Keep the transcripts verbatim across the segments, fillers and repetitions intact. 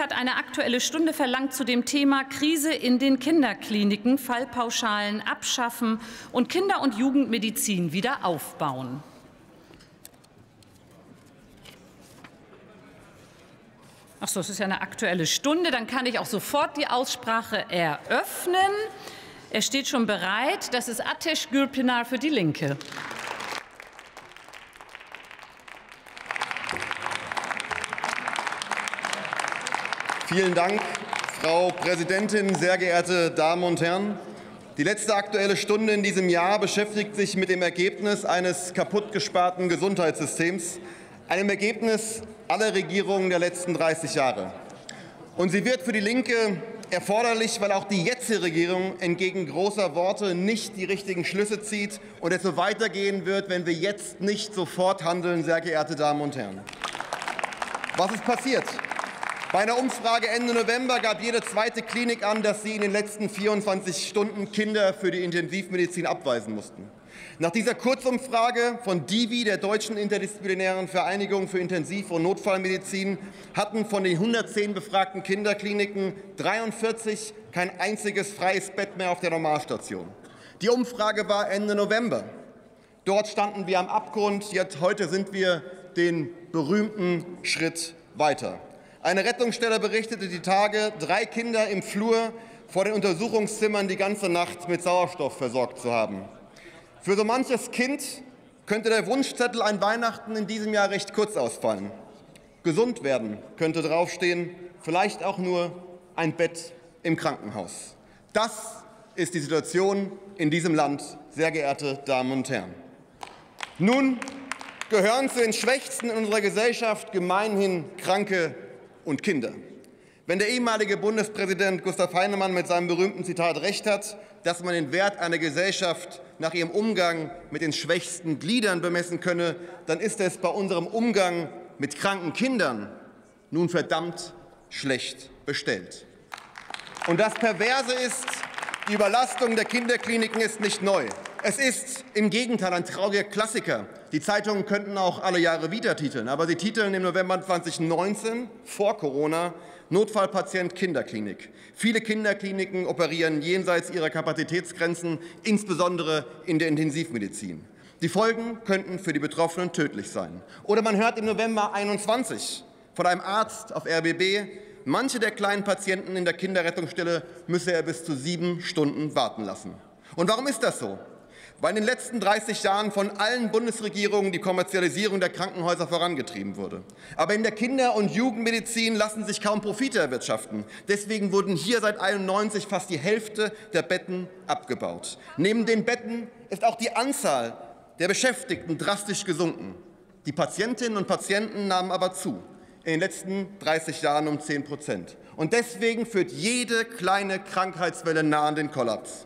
hat eine Aktuelle Stunde verlangt zu dem Thema Krise in den Kinderkliniken, Fallpauschalen abschaffen und Kinder- und Jugendmedizin wieder aufbauen. Ach so, es ist ja eine Aktuelle Stunde. Dann kann ich auch sofort die Aussprache eröffnen. Er steht schon bereit. Das ist Ateş Gürpınar für die Linke. Vielen Dank, Frau Präsidentin, sehr geehrte Damen und Herren! Die letzte Aktuelle Stunde in diesem Jahr beschäftigt sich mit dem Ergebnis eines kaputtgesparten Gesundheitssystems, einem Ergebnis aller Regierungen der letzten dreißig Jahre. Und sie wird für die Linke erforderlich, weil auch die jetzige Regierung entgegen großer Worte nicht die richtigen Schlüsse zieht und es so weitergehen wird, wenn wir jetzt nicht sofort handeln, sehr geehrte Damen und Herren. Was ist passiert? Bei einer Umfrage Ende November gab jede zweite Klinik an, dass sie in den letzten vierundzwanzig Stunden Kinder für die Intensivmedizin abweisen mussten. Nach dieser Kurzumfrage von D I V I, der Deutschen Interdisziplinären Vereinigung für Intensiv- und Notfallmedizin, hatten von den hundertzehn befragten Kinderkliniken dreiundvierzig kein einziges freies Bett mehr auf der Normalstation. Die Umfrage war Ende November. Dort standen wir am Abgrund, jetzt heute sind wir den berühmten Schritt weiter. Eine Rettungsstelle berichtete die Tage, drei Kinder im Flur vor den Untersuchungszimmern die ganze Nacht mit Sauerstoff versorgt zu haben. Für so manches Kind könnte der Wunschzettel an Weihnachten in diesem Jahr recht kurz ausfallen. Gesund werden könnte draufstehen, vielleicht auch nur ein Bett im Krankenhaus. Das ist die Situation in diesem Land, sehr geehrte Damen und Herren. Nun gehören zu den Schwächsten in unserer Gesellschaft gemeinhin Kranke und Kinder. Wenn der ehemalige Bundespräsident Gustav Heinemann mit seinem berühmten Zitat recht hat, dass man den Wert einer Gesellschaft nach ihrem Umgang mit den schwächsten Gliedern bemessen könne, dann ist es bei unserem Umgang mit kranken Kindern nun verdammt schlecht bestellt. Und das Perverse ist, die Überlastung der Kinderkliniken ist nicht neu. Es ist im Gegenteil ein trauriger Klassiker. Die Zeitungen könnten auch alle Jahre wieder titeln, aber sie titeln im November zweitausendneunzehn, vor Corona, Notfallpatient Kinderklinik. Viele Kinderkliniken operieren jenseits ihrer Kapazitätsgrenzen, insbesondere in der Intensivmedizin. Die Folgen könnten für die Betroffenen tödlich sein. Oder man hört im November einundzwanzig von einem Arzt auf R B B, manche der kleinen Patienten in der Kinderrettungsstelle müsse er bis zu sieben Stunden warten lassen. Und warum ist das so? Weil in den letzten dreißig Jahren von allen Bundesregierungen die Kommerzialisierung der Krankenhäuser vorangetrieben wurde. Aber in der Kinder- und Jugendmedizin lassen sich kaum Profite erwirtschaften. Deswegen wurden hier seit einundneunzig fast die Hälfte der Betten abgebaut. Neben den Betten ist auch die Anzahl der Beschäftigten drastisch gesunken. Die Patientinnen und Patienten nahmen aber zu, in den letzten dreißig Jahren um zehn Prozent. Und deswegen führt jede kleine Krankheitswelle nah an den Kollaps.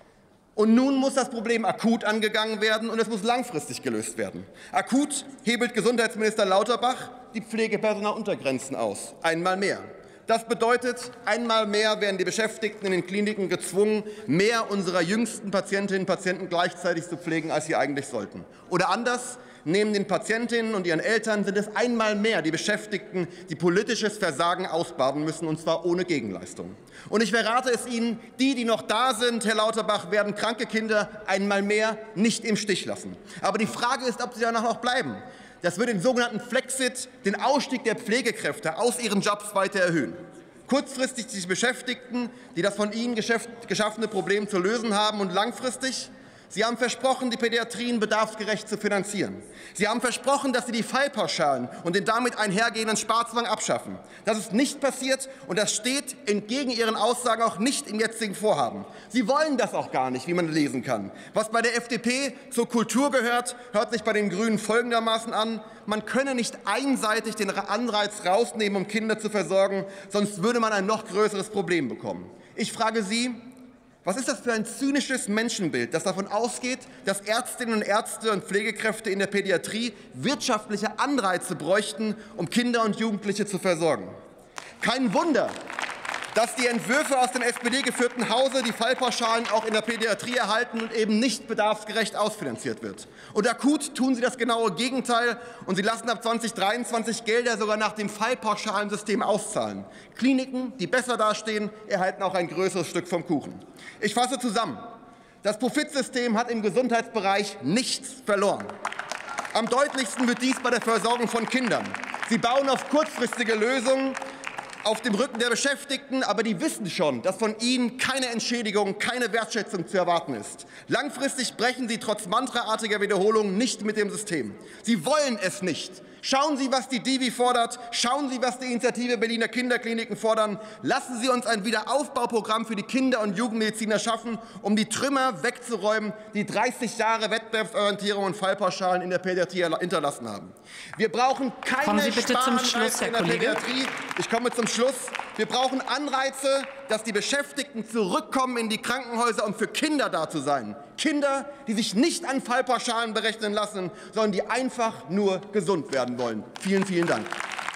Und nun muss das Problem akut angegangen werden, und es muss langfristig gelöst werden. Akut hebelt Gesundheitsminister Lauterbach die Pflegepersonaluntergrenzen aus, einmal mehr. Das bedeutet, einmal mehr werden die Beschäftigten in den Kliniken gezwungen, mehr unserer jüngsten Patientinnen und Patienten gleichzeitig zu pflegen, als sie eigentlich sollten. Oder anders, neben den Patientinnen und ihren Eltern sind es einmal mehr die Beschäftigten, die politisches Versagen ausbaden müssen, und zwar ohne Gegenleistung. Und ich verrate es Ihnen, die, die noch da sind, Herr Lauterbach, werden kranke Kinder einmal mehr nicht im Stich lassen. Aber die Frage ist, ob sie danach noch bleiben. Das wird den sogenannten Flexit, den Ausstieg der Pflegekräfte aus ihren Jobs, weiter erhöhen. Kurzfristig die Beschäftigten, die das von ihnen geschaffene Problem zu lösen haben, und langfristig: Sie haben versprochen, die Pädiatrien bedarfsgerecht zu finanzieren. Sie haben versprochen, dass Sie die Fallpauschalen und den damit einhergehenden Sparzwang abschaffen. Das ist nicht passiert, und das steht entgegen Ihren Aussagen auch nicht im jetzigen Vorhaben. Sie wollen das auch gar nicht, wie man lesen kann. Was bei der F D P zur Kultur gehört, hört sich bei den Grünen folgendermaßen an: Man könne nicht einseitig den Anreiz rausnehmen, um Kinder zu versorgen, sonst würde man ein noch größeres Problem bekommen. Ich frage Sie: Was ist das für ein zynisches Menschenbild, das davon ausgeht, dass Ärztinnen und Ärzte und Pflegekräfte in der Pädiatrie wirtschaftliche Anreize bräuchten, um Kinder und Jugendliche zu versorgen? Kein Wunder, dass die Entwürfe aus dem S P D-geführten Hause die Fallpauschalen auch in der Pädiatrie erhalten und eben nicht bedarfsgerecht ausfinanziert wird. Und akut tun Sie das genaue Gegenteil, und Sie lassen ab zweitausenddreiundzwanzig Gelder sogar nach dem Fallpauschalensystem auszahlen. Kliniken, die besser dastehen, erhalten auch ein größeres Stück vom Kuchen. Ich fasse zusammen. Das Profitsystem hat im Gesundheitsbereich nichts verloren. Am deutlichsten wird dies bei der Versorgung von Kindern. Sie bauen auf kurzfristige Lösungen auf dem Rücken der Beschäftigten, aber die wissen schon, dass von ihnen keine Entschädigung, keine Wertschätzung zu erwarten ist. Langfristig brechen sie trotz mantraartiger Wiederholungen nicht mit dem System. Sie wollen es nicht. Schauen Sie, was die Divi fordert. Schauen Sie, was die Initiative Berliner Kinderkliniken fordern. Lassen Sie uns ein Wiederaufbauprogramm für die Kinder- und Jugendmediziner schaffen, um die Trümmer wegzuräumen, die dreißig Jahre Wettbewerbsorientierung und Fallpauschalen in der Pädiatrie hinterlassen haben. Wir brauchen keine Sparanreize in der Pädiatrie. Ich komme zum Schluss. Wir brauchen Anreize, dass die Beschäftigten zurückkommen in die Krankenhäuser, um für Kinder da zu sein. Kinder, die sich nicht an Fallpauschalen berechnen lassen, sondern die einfach nur gesund werden wollen. Vielen, vielen Dank.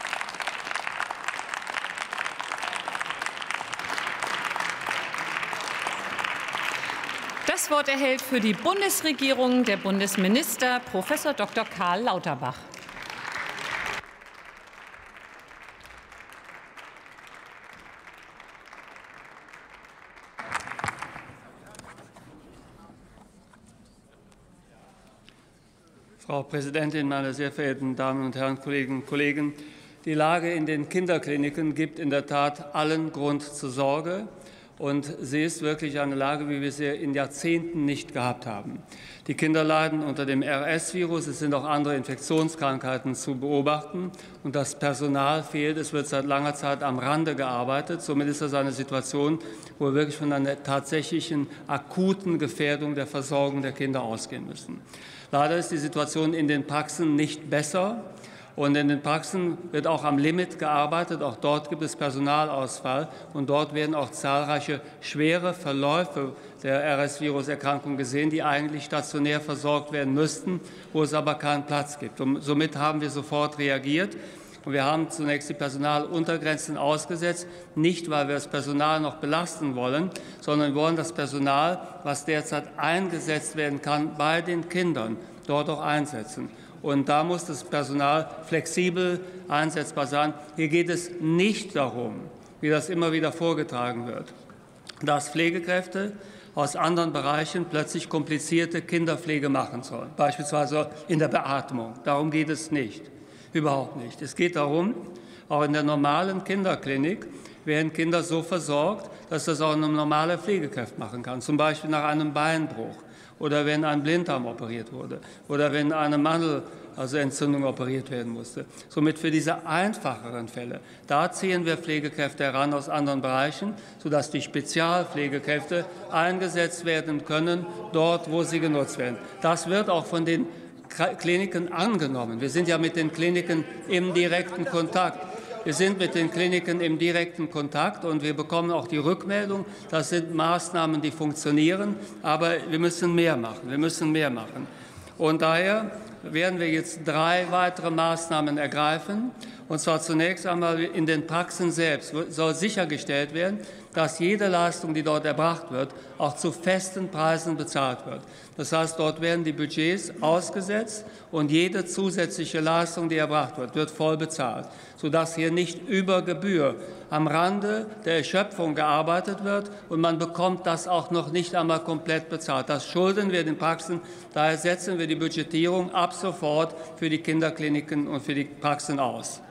Das Wort erhält für die Bundesregierung der Bundesminister Professor Doktor Karl Lauterbach. Frau Präsidentin, meine sehr verehrten Damen und Herren, Kolleginnen und Kollegen! Die Lage in den Kinderkliniken gibt in der Tat allen Grund zur Sorge. Und sie ist wirklich eine Lage, wie wir sie in Jahrzehnten nicht gehabt haben. Die Kinder leiden unter dem R S-Virus. Es sind auch andere Infektionskrankheiten zu beobachten. Und das Personal fehlt. Es wird seit langer Zeit am Rande gearbeitet. Somit ist das eine Situation, wo wir wirklich von einer tatsächlichen akuten Gefährdung der Versorgung der Kinder ausgehen müssen. Leider ist die Situation in den Praxen nicht besser. Und in den Praxen wird auch am Limit gearbeitet. Auch dort gibt es Personalausfall. Und dort werden auch zahlreiche schwere Verläufe der R S-Virus-Erkrankung gesehen, die eigentlich stationär versorgt werden müssten, wo es aber keinen Platz gibt. Und somit haben wir sofort reagiert. Und wir haben zunächst die Personaluntergrenzen ausgesetzt, nicht weil wir das Personal noch belasten wollen, sondern wir wollen das Personal, was derzeit eingesetzt werden kann, bei den Kindern dort auch einsetzen. Und da muss das Personal flexibel einsetzbar sein. Hier geht es nicht darum, wie das immer wieder vorgetragen wird, dass Pflegekräfte aus anderen Bereichen plötzlich komplizierte Kinderpflege machen sollen, beispielsweise in der Beatmung. Darum geht es nicht, überhaupt nicht. Es geht darum, auch in der normalen Kinderklinik werden Kinder so versorgt, dass das auch eine normale Pflegekraft machen kann, zum Beispiel nach einem Beinbruch. Oder wenn ein Blinddarm operiert wurde oder wenn eine Mandel, also Entzündung, operiert werden musste. Somit für diese einfacheren Fälle, da ziehen wir Pflegekräfte heran aus anderen Bereichen, sodass die Spezialpflegekräfte eingesetzt werden können, dort, wo sie genutzt werden. Das wird auch von den Kliniken angenommen. Wir sind ja mit den Kliniken im direkten Kontakt. Wir sind mit den Kliniken im direkten Kontakt, und wir bekommen auch die Rückmeldung, das sind Maßnahmen, die funktionieren, aber wir müssen mehr machen. Wir müssen mehr machen. Und daher werden wir jetzt drei weitere Maßnahmen ergreifen. Und zwar zunächst einmal in den Praxen selbst soll sichergestellt werden, dass jede Leistung, die dort erbracht wird, auch zu festen Preisen bezahlt wird. Das heißt, dort werden die Budgets ausgesetzt und jede zusätzliche Leistung, die erbracht wird, wird voll bezahlt, sodass hier nicht über Gebühr am Rande der Erschöpfung gearbeitet wird und man bekommt das auch noch nicht einmal komplett bezahlt. Das schulden wir den Praxen. Daher setzen wir die Budgetierung ab sofort für die Kinderkliniken und für die Praxen aus.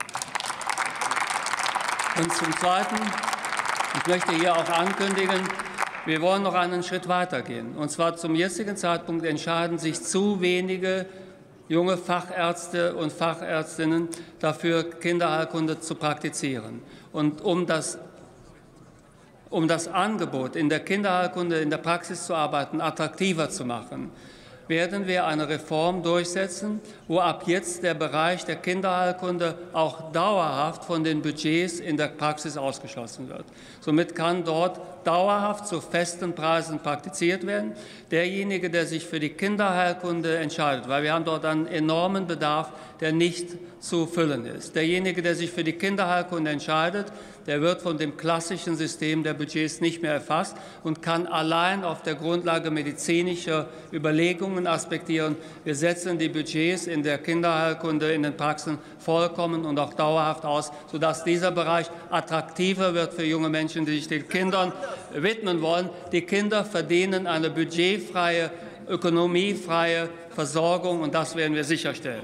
Und zum Zweiten, ich möchte hier auch ankündigen, wir wollen noch einen Schritt weitergehen. Und zwar zum jetzigen Zeitpunkt entscheiden sich zu wenige junge Fachärzte und Fachärztinnen dafür, Kinderheilkunde zu praktizieren. Und um das, um das Angebot in der Kinderheilkunde, in der Praxis zu arbeiten, attraktiver zu machen, werden wir eine Reform durchsetzen, wo ab jetzt der Bereich der Kinderheilkunde auch dauerhaft von den Budgets in der Praxis ausgeschlossen wird. Somit kann dort dauerhaft zu festen Preisen praktiziert werden. Derjenige, der sich für die Kinderheilkunde entscheidet, weil wir haben dort einen enormen Bedarf, der nicht zu füllen ist. Derjenige, der sich für die Kinderheilkunde entscheidet, der wird von dem klassischen System der Budgets nicht mehr erfasst und kann allein auf der Grundlage medizinischer Überlegungen aspektieren. Wir setzen die Budgets in der Kinderheilkunde in den Praxen vollkommen und auch dauerhaft aus, sodass dieser Bereich attraktiver wird für junge Menschen, die sich den Kindern widmen wollen. Die Kinder verdienen eine budgetfreie, ökonomiefreie Versorgung, und das werden wir sicherstellen.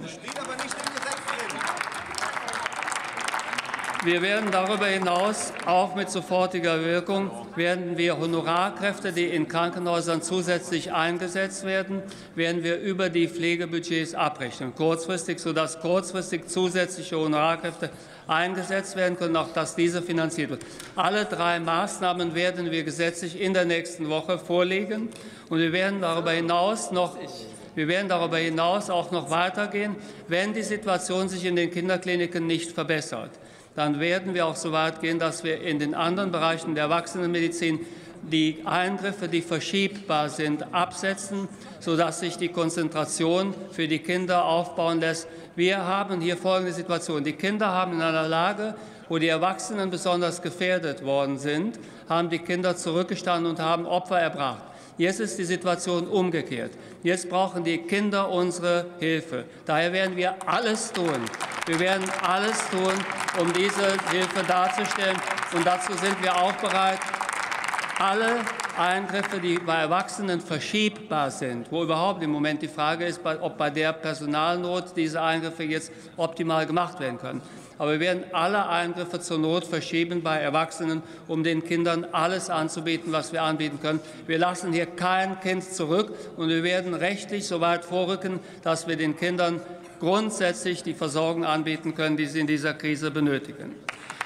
Wir werden darüber hinaus auch mit sofortiger Wirkung werden wir Honorarkräfte, die in Krankenhäusern zusätzlich eingesetzt werden, werden wir über die Pflegebudgets abrechnen, kurzfristig, sodass kurzfristig zusätzliche Honorarkräfte eingesetzt werden können, auch dass diese finanziert wird. Alle drei Maßnahmen werden wir gesetzlich in der nächsten Woche vorlegen, und wir werden darüber hinaus noch Wir werden darüber hinaus auch noch weitergehen, wenn die Situation sich in den Kinderkliniken nicht verbessert. Dann werden wir auch so weit gehen, dass wir in den anderen Bereichen der Erwachsenenmedizin die Eingriffe, die verschiebbar sind, absetzen, sodass sich die Konzentration für die Kinder aufbauen lässt. Wir haben hier folgende Situation. Die Kinder haben in einer Lage, wo die Erwachsenen besonders gefährdet worden sind, haben die Kinder zurückgestanden und haben Opfer erbracht. Jetzt ist die Situation umgekehrt. Jetzt brauchen die Kinder unsere Hilfe. Daher werden wir alles tun. Wir werden alles tun, um diese Hilfe darzustellen. Und dazu sind wir auch bereit, alle Eingriffe, die bei Erwachsenen verschiebbar sind, wo überhaupt im Moment die Frage ist, ob bei der Personalnot diese Eingriffe jetzt optimal gemacht werden können. Aber wir werden alle Eingriffe zur Not verschieben bei Erwachsenen, um den Kindern alles anzubieten, was wir anbieten können. Wir lassen hier kein Kind zurück, und wir werden rechtlich so weit vorrücken, dass wir den Kindern grundsätzlich die Versorgung anbieten können, die sie in dieser Krise benötigen.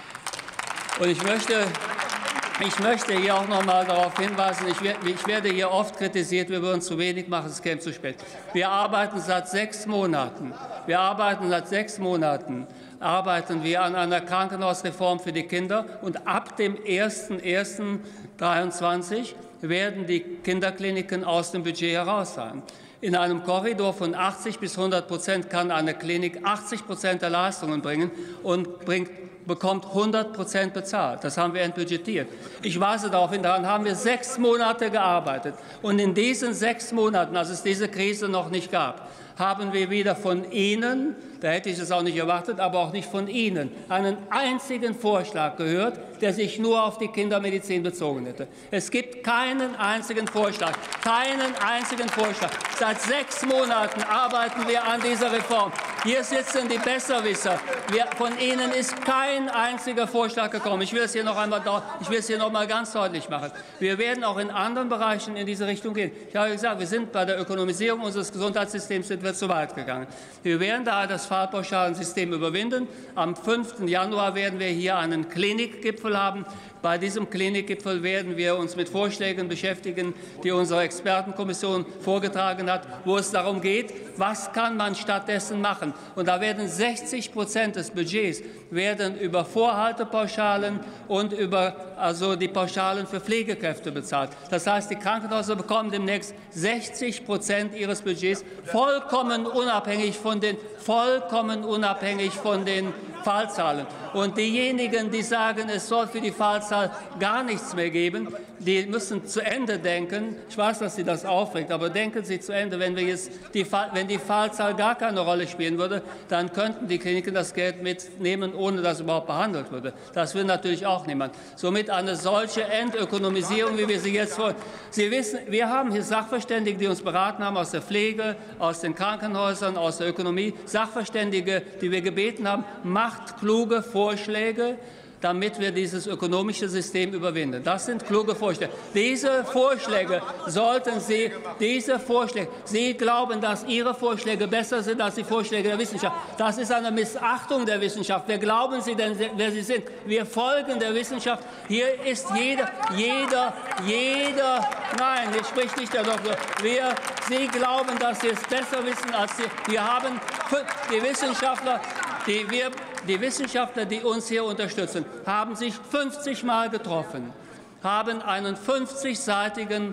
Und ich möchte Ich möchte hier auch noch mal darauf hinweisen, ich werde hier oft kritisiert, wir würden zu wenig machen, es käme zu spät. Wir arbeiten seit sechs Monaten, wir arbeiten seit sechs Monaten, arbeiten wir an einer Krankenhausreform für die Kinder, und ab dem ersten ersten zweitausenddreiundzwanzig werden die Kinderkliniken aus dem Budget heraus sein. In einem Korridor von achtzig bis hundert Prozent kann eine Klinik achtzig Prozent der Leistungen bringen und bringt bekommt hundert Prozent bezahlt. Das haben wir entbudgetiert. Ich weise darauf hin, daran haben wir sechs Monate gearbeitet. Und in diesen sechs Monaten, als es diese Krise noch nicht gab, haben wir weder von Ihnen, da hätte ich es auch nicht erwartet, aber auch nicht von Ihnen, einen einzigen Vorschlag gehört, der sich nur auf die Kindermedizin bezogen hätte. Es gibt keinen einzigen Vorschlag, keinen einzigen Vorschlag. Seit sechs Monaten arbeiten wir an dieser Reform. Hier sitzen die Besserwisser. Wir, von Ihnen ist kein einziger Vorschlag gekommen. Ich will es hier noch einmal, ich will es hier noch mal ganz deutlich machen. Wir werden auch in anderen Bereichen in diese Richtung gehen. Ich habe gesagt, wir sind bei der Ökonomisierung unseres Gesundheitssystems sind wir zu weit gegangen. Wir werden da das Fallpauschalensystem überwinden. Am fünften Januar werden wir hier einen Klinikgipfel haben. Bei diesem Klinikgipfel werden wir uns mit Vorschlägen beschäftigen, die unsere Expertenkommission vorgetragen hat, wo es darum geht, was kann man stattdessen machen. Und da werden sechzig Prozent des Budgets werden über Vorhaltepauschalen und über also die Pauschalen für Pflegekräfte bezahlt. Das heißt, die Krankenhäuser bekommen demnächst sechzig Prozent ihres Budgets vollkommen unabhängig von den vollkommen unabhängig von den Fallzahlen. Und diejenigen, die sagen, es soll für die Fallzahl gar nichts mehr geben, die müssen zu Ende denken. Ich weiß, dass Sie das aufregt, aber denken Sie zu Ende. Wenn, wir jetzt die, wenn die Fallzahl gar keine Rolle spielen würde, dann könnten die Kliniken das Geld mitnehmen, ohne dass überhaupt behandelt würde. Das will natürlich auch niemand. Somit eine solche Entökonomisierung, wie wir sie jetzt wollen. Sie wissen, wir haben hier Sachverständige, die uns beraten haben aus der Pflege, aus den Krankenhäusern, aus der Ökonomie. Sachverständige, die wir gebeten haben, macht kluge Vorschläge, damit wir dieses ökonomische System überwinden. Das sind kluge Vorschläge. Diese Vorschläge sollten Sie, diese Vorschläge, Sie glauben, dass Ihre Vorschläge besser sind als die Vorschläge der Wissenschaft. Das ist eine Missachtung der Wissenschaft. Wer glauben Sie denn, wer Sie sind? Wir folgen der Wissenschaft. Hier ist jeder, jeder, jeder, nein, hier spricht nicht der Doktor. Wir, Sie glauben, dass Sie es besser wissen als Sie. Wir haben die Wissenschaftler, die wir Die Wissenschaftler, die uns hier unterstützen, haben sich fünfzig Mal getroffen, haben einen fünfzigseitigen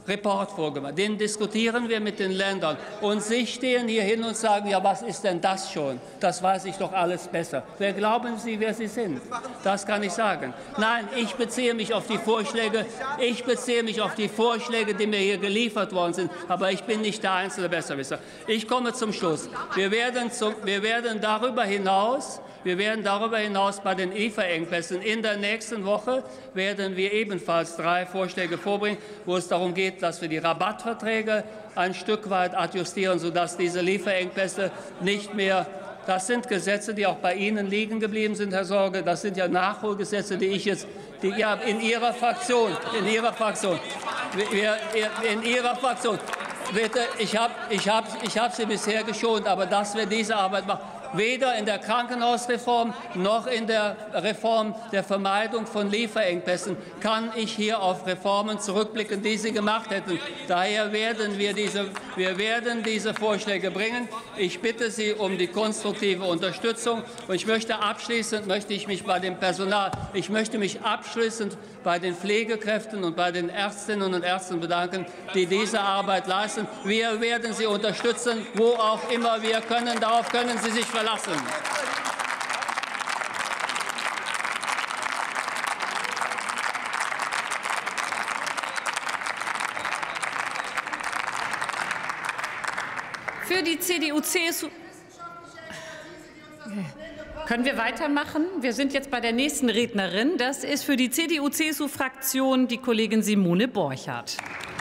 Report vorgemacht. Den diskutieren wir mit den Ländern. Und Sie stehen hier hin und sagen, ja, was ist denn das schon? Das weiß ich doch alles besser. Wer glauben Sie, wer Sie sind? Das kann ich sagen. Nein, ich beziehe mich auf die Vorschläge, ich beziehe mich auf die Vorschläge, die mir hier geliefert worden sind. Aber ich bin nicht der einzelne Besserwisser. Ich komme zum Schluss. Wir werden, zum, wir werden darüber hinaus Wir werden darüber hinaus bei den Lieferengpässen in der nächsten Woche werden wir ebenfalls drei Vorschläge vorbringen, wo es darum geht, dass wir die Rabattverträge ein Stück weit adjustieren, sodass diese Lieferengpässe nicht mehr. Das sind Gesetze, die auch bei Ihnen liegen geblieben sind, Herr Sorge. Das sind ja Nachholgesetze, die ich jetzt die ihr in Ihrer Fraktion, in Ihrer Fraktion, wir, in Ihrer Fraktion. Bitte, ich habe ich hab, ich hab Sie bisher geschont, aber dass wir diese Arbeit machen. Weder in der Krankenhausreform noch in der Reform der Vermeidung von Lieferengpässen kann ich hier auf Reformen zurückblicken, die Sie gemacht hätten. Daher werden wir diese, wir werden diese Vorschläge bringen. Ich bitte Sie um die konstruktive Unterstützung. Und ich möchte abschließend möchte ich mich bei dem Personal, ich möchte mich abschließend bei den Pflegekräften und bei den Ärztinnen und Ärzten bedanken, die diese Arbeit leisten. Wir werden sie unterstützen, wo auch immer wir können. Darauf können Sie sich verlassen. Für die C D U C S U. Können wir weitermachen? Wir sind jetzt bei der nächsten Rednerin. Das ist für die C D U C S U-Fraktion die Kollegin Simone Borchardt.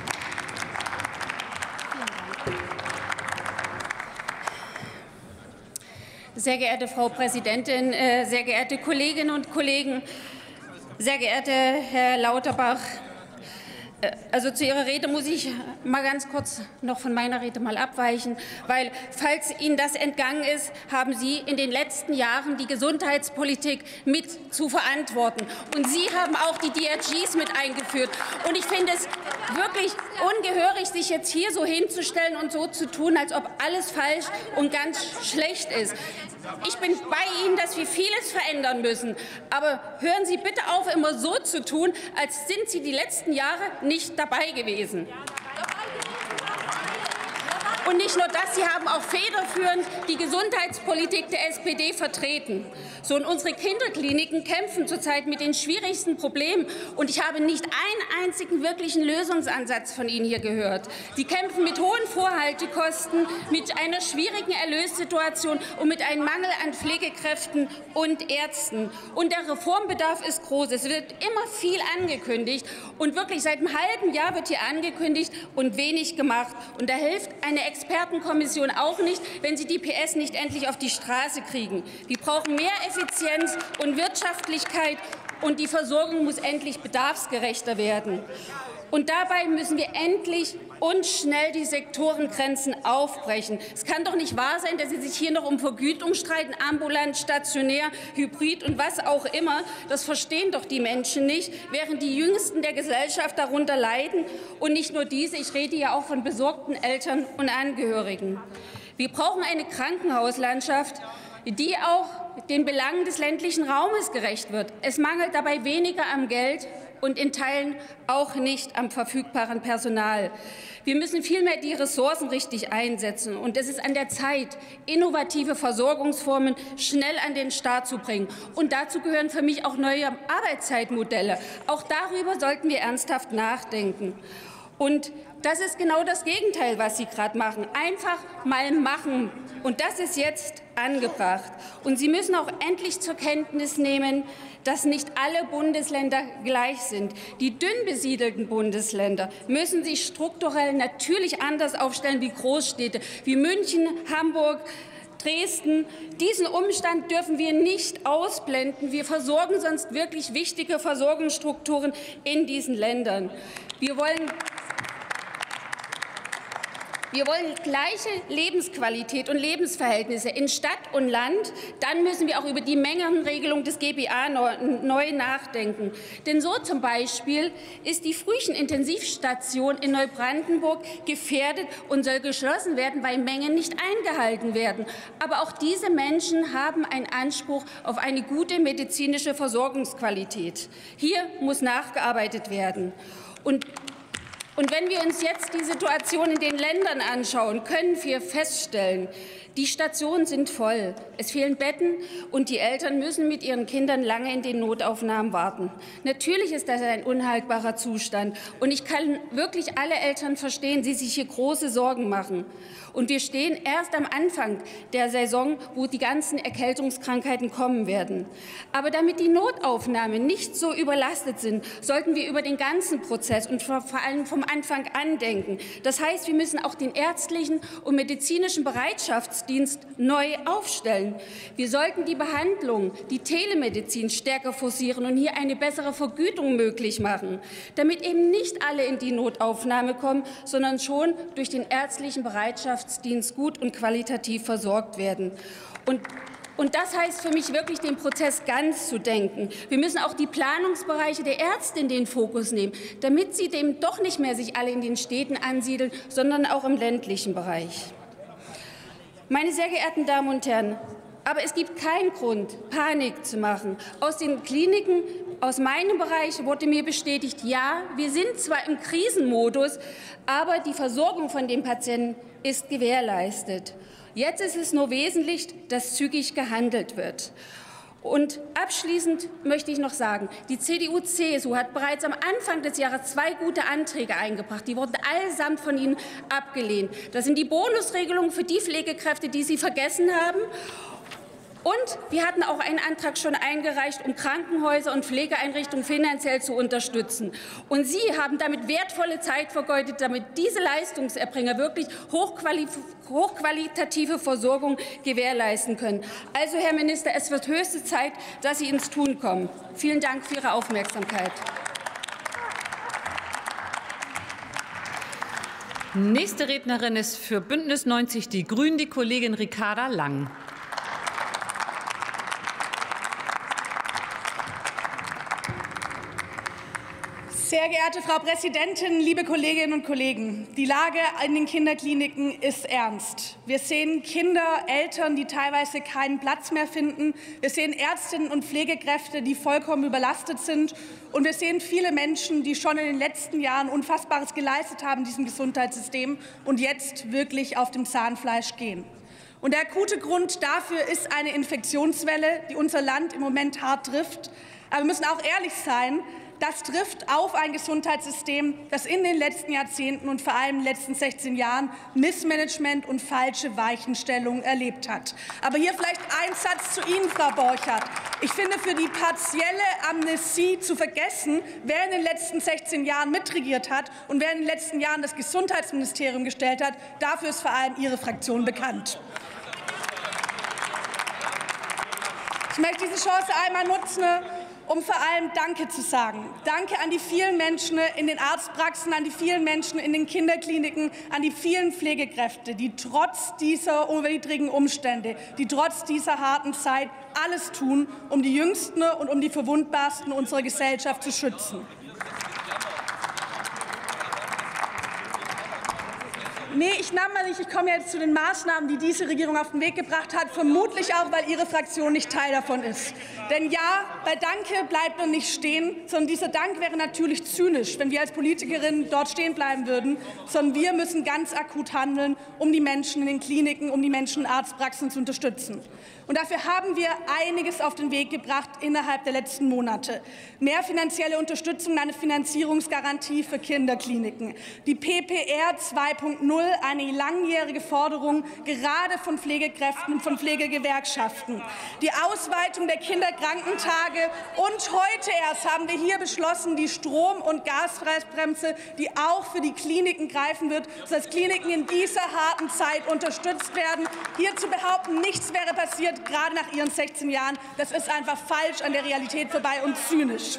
Sehr geehrte Frau Präsidentin, sehr geehrte Kolleginnen und Kollegen, sehr geehrter Herr Lauterbach, also zu Ihrer Rede muss ich mal ganz kurz noch von meiner Rede mal abweichen, weil, falls Ihnen das entgangen ist, haben Sie in den letzten Jahren die Gesundheitspolitik mit zu verantworten. Und Sie haben auch die D R Gs mit eingeführt. Und ich finde es wirklich ungehörig, sich jetzt hier so hinzustellen und so zu tun, als ob alles falsch und ganz schlecht ist. Ich bin bei Ihnen, dass wir vieles verändern müssen. Aber hören Sie bitte auf, immer so zu tun, als sind Sie die letzten Jahre nicht dabei gewesen. Und nicht nur das, Sie haben auch federführend die Gesundheitspolitik der S P D vertreten. So, und unsere Kinderkliniken kämpfen zurzeit mit den schwierigsten Problemen. Und ich habe nicht einen einzigen wirklichen Lösungsansatz von Ihnen hier gehört. Sie kämpfen mit hohen Vorhaltekosten, mit einer schwierigen Erlössituation und mit einem Mangel an Pflegekräften und Ärzten. Und der Reformbedarf ist groß. Es wird immer viel angekündigt. Und wirklich seit einem halben Jahr wird hier angekündigt und wenig gemacht. Und da hilft eine Expertenkommission auch nicht, wenn sie die P S nicht endlich auf die Straße kriegen. Wir brauchen mehr Effizienz und Wirtschaftlichkeit, und die Versorgung muss endlich bedarfsgerechter werden. Und dabei müssen wir endlich und schnell die Sektorengrenzen aufbrechen. Es kann doch nicht wahr sein, dass Sie sich hier noch um Vergütung streiten, ambulant, stationär, hybrid und was auch immer. Das verstehen doch die Menschen nicht, während die Jüngsten der Gesellschaft darunter leiden. Und nicht nur diese, ich rede ja auch von besorgten Eltern und Angehörigen. Wir brauchen eine Krankenhauslandschaft, die auch den Belangen des ländlichen Raumes gerecht wird. Es mangelt dabei weniger am Geld und in Teilen auch nicht am verfügbaren Personal. Wir müssen vielmehr die Ressourcen richtig einsetzen. Und es ist an der Zeit, innovative Versorgungsformen schnell an den Start zu bringen. Und dazu gehören für mich auch neue Arbeitszeitmodelle. Auch darüber sollten wir ernsthaft nachdenken. Und das ist genau das Gegenteil, was Sie gerade machen. Einfach mal machen. Und das ist jetzt angebracht. Und Sie müssen auch endlich zur Kenntnis nehmen, dass nicht alle Bundesländer gleich sind. Die dünn besiedelten Bundesländer müssen sich strukturell natürlich anders aufstellen wie Großstädte, wie München, Hamburg, Dresden. Diesen Umstand dürfen wir nicht ausblenden. Wir versorgen sonst wirklich wichtige Versorgungsstrukturen in diesen Ländern. Wir wollen Wir wollen gleiche Lebensqualität und Lebensverhältnisse in Stadt und Land. Dann müssen wir auch über die Mengenregelung des G B A neu nachdenken. Denn so zum Beispiel ist die Frühchen-Intensivstation in Neubrandenburg gefährdet und soll geschlossen werden, weil Mengen nicht eingehalten werden. Aber auch diese Menschen haben einen Anspruch auf eine gute medizinische Versorgungsqualität. Hier muss nachgearbeitet werden. Und Und wenn wir uns jetzt die Situation in den Ländern anschauen, können wir feststellen, die Stationen sind voll, es fehlen Betten und die Eltern müssen mit ihren Kindern lange in den Notaufnahmen warten. Natürlich ist das ein unhaltbarer Zustand und ich kann wirklich alle Eltern verstehen, die sich hier große Sorgen machen. Und wir stehen erst am Anfang der Saison, wo die ganzen Erkältungskrankheiten kommen werden. Aber damit die Notaufnahmen nicht so überlastet sind, sollten wir über den ganzen Prozess und vor allem vom Anfang an denken. Das heißt, wir müssen auch den ärztlichen und medizinischen Bereitschaftsdienst neu aufstellen. Wir sollten die Behandlung, die Telemedizin stärker forcieren und hier eine bessere Vergütung möglich machen, damit eben nicht alle in die Notaufnahme kommen, sondern schon durch den ärztlichen Bereitschaftsdienst gut und qualitativ versorgt werden. Und Und das heißt für mich wirklich, den Prozess ganz zu denken. Wir müssen auch die Planungsbereiche der Ärzte in den Fokus nehmen, damit sie dem doch nicht mehr sich alle in den Städten ansiedeln, sondern auch im ländlichen Bereich. Meine sehr geehrten Damen und Herren, aber es gibt keinen Grund, Panik zu machen. Aus den Kliniken, aus meinem Bereich wurde mir bestätigt, ja, wir sind zwar im Krisenmodus, aber die Versorgung von den Patienten ist gewährleistet. Jetzt ist es nur wesentlich, dass zügig gehandelt wird. Und abschließend möchte ich noch sagen, die C D U C S U hat bereits am Anfang des Jahres zwei gute Anträge eingebracht. Die wurden allesamt von Ihnen abgelehnt. Das sind die Bonusregelungen für die Pflegekräfte, die Sie vergessen haben. Und wir hatten auch einen Antrag schon eingereicht, um Krankenhäuser und Pflegeeinrichtungen finanziell zu unterstützen. Und Sie haben damit wertvolle Zeit vergeudet, damit diese Leistungserbringer wirklich hochquali hochqualitative Versorgung gewährleisten können. Also, Herr Minister, es wird höchste Zeit, dass Sie ins Tun kommen. Vielen Dank für Ihre Aufmerksamkeit. Nächste Rednerin ist für Bündnis neunzig Die Grünen die Kollegin Ricarda Lang. Sehr geehrte Frau Präsidentin, liebe Kolleginnen und Kollegen! Die Lage in den Kinderkliniken ist ernst. Wir sehen Kinder, Eltern, die teilweise keinen Platz mehr finden. Wir sehen Ärztinnen und Pflegekräfte, die vollkommen überlastet sind. Und wir sehen viele Menschen, die schon in den letzten Jahren Unfassbares geleistet haben in diesem Gesundheitssystem und jetzt wirklich auf dem Zahnfleisch gehen. Und der akute Grund dafür ist eine Infektionswelle, die unser Land im Moment hart trifft. Aber wir müssen auch ehrlich sein, das trifft auf ein Gesundheitssystem, das in den letzten Jahrzehnten und vor allem in den letzten sechzehn Jahren Missmanagement und falsche Weichenstellungen erlebt hat. Aber hier vielleicht ein Satz zu Ihnen, Frau Borchardt. Ich finde, für die partielle Amnesie zu vergessen, wer in den letzten sechzehn Jahren mitregiert hat und wer in den letzten Jahren das Gesundheitsministerium gestellt hat, dafür ist vor allem Ihre Fraktion bekannt. Ich möchte diese Chance einmal nutzen, um vor allem Danke zu sagen. Danke an die vielen Menschen in den Arztpraxen, an die vielen Menschen in den Kinderkliniken, an die vielen Pflegekräfte, die trotz dieser widrigen Umstände, die trotz dieser harten Zeit alles tun, um die Jüngsten und um die Verwundbarsten unserer Gesellschaft zu schützen. Nee, ich nahm mal nicht. Ich komme jetzt zu den Maßnahmen, die diese Regierung auf den Weg gebracht hat, vermutlich auch, weil Ihre Fraktion nicht Teil davon ist. Denn ja, bei Danke bleibt man nicht stehen, sondern dieser Dank wäre natürlich zynisch, wenn wir als Politikerinnen dort stehen bleiben würden, sondern wir müssen ganz akut handeln, um die Menschen in den Kliniken, um die Menschen in Arztpraxen zu unterstützen. Und dafür haben wir einiges auf den Weg gebracht innerhalb der letzten Monate. Mehr finanzielle Unterstützung, eine Finanzierungsgarantie für Kinderkliniken. Die P P R zwei Punkt null, eine langjährige Forderung, gerade von Pflegekräften und von Pflegegewerkschaften. Die Ausweitung der Kinderkrankentage. Und heute erst haben wir hier beschlossen, die Strom- und Gaspreisbremse, die auch für die Kliniken greifen wird, sodass Kliniken in dieser harten Zeit unterstützt werden. Hier zu behaupten, nichts wäre passiert, gerade nach Ihren sechzehn Jahren, das ist einfach falsch, an der Realität vorbei und zynisch.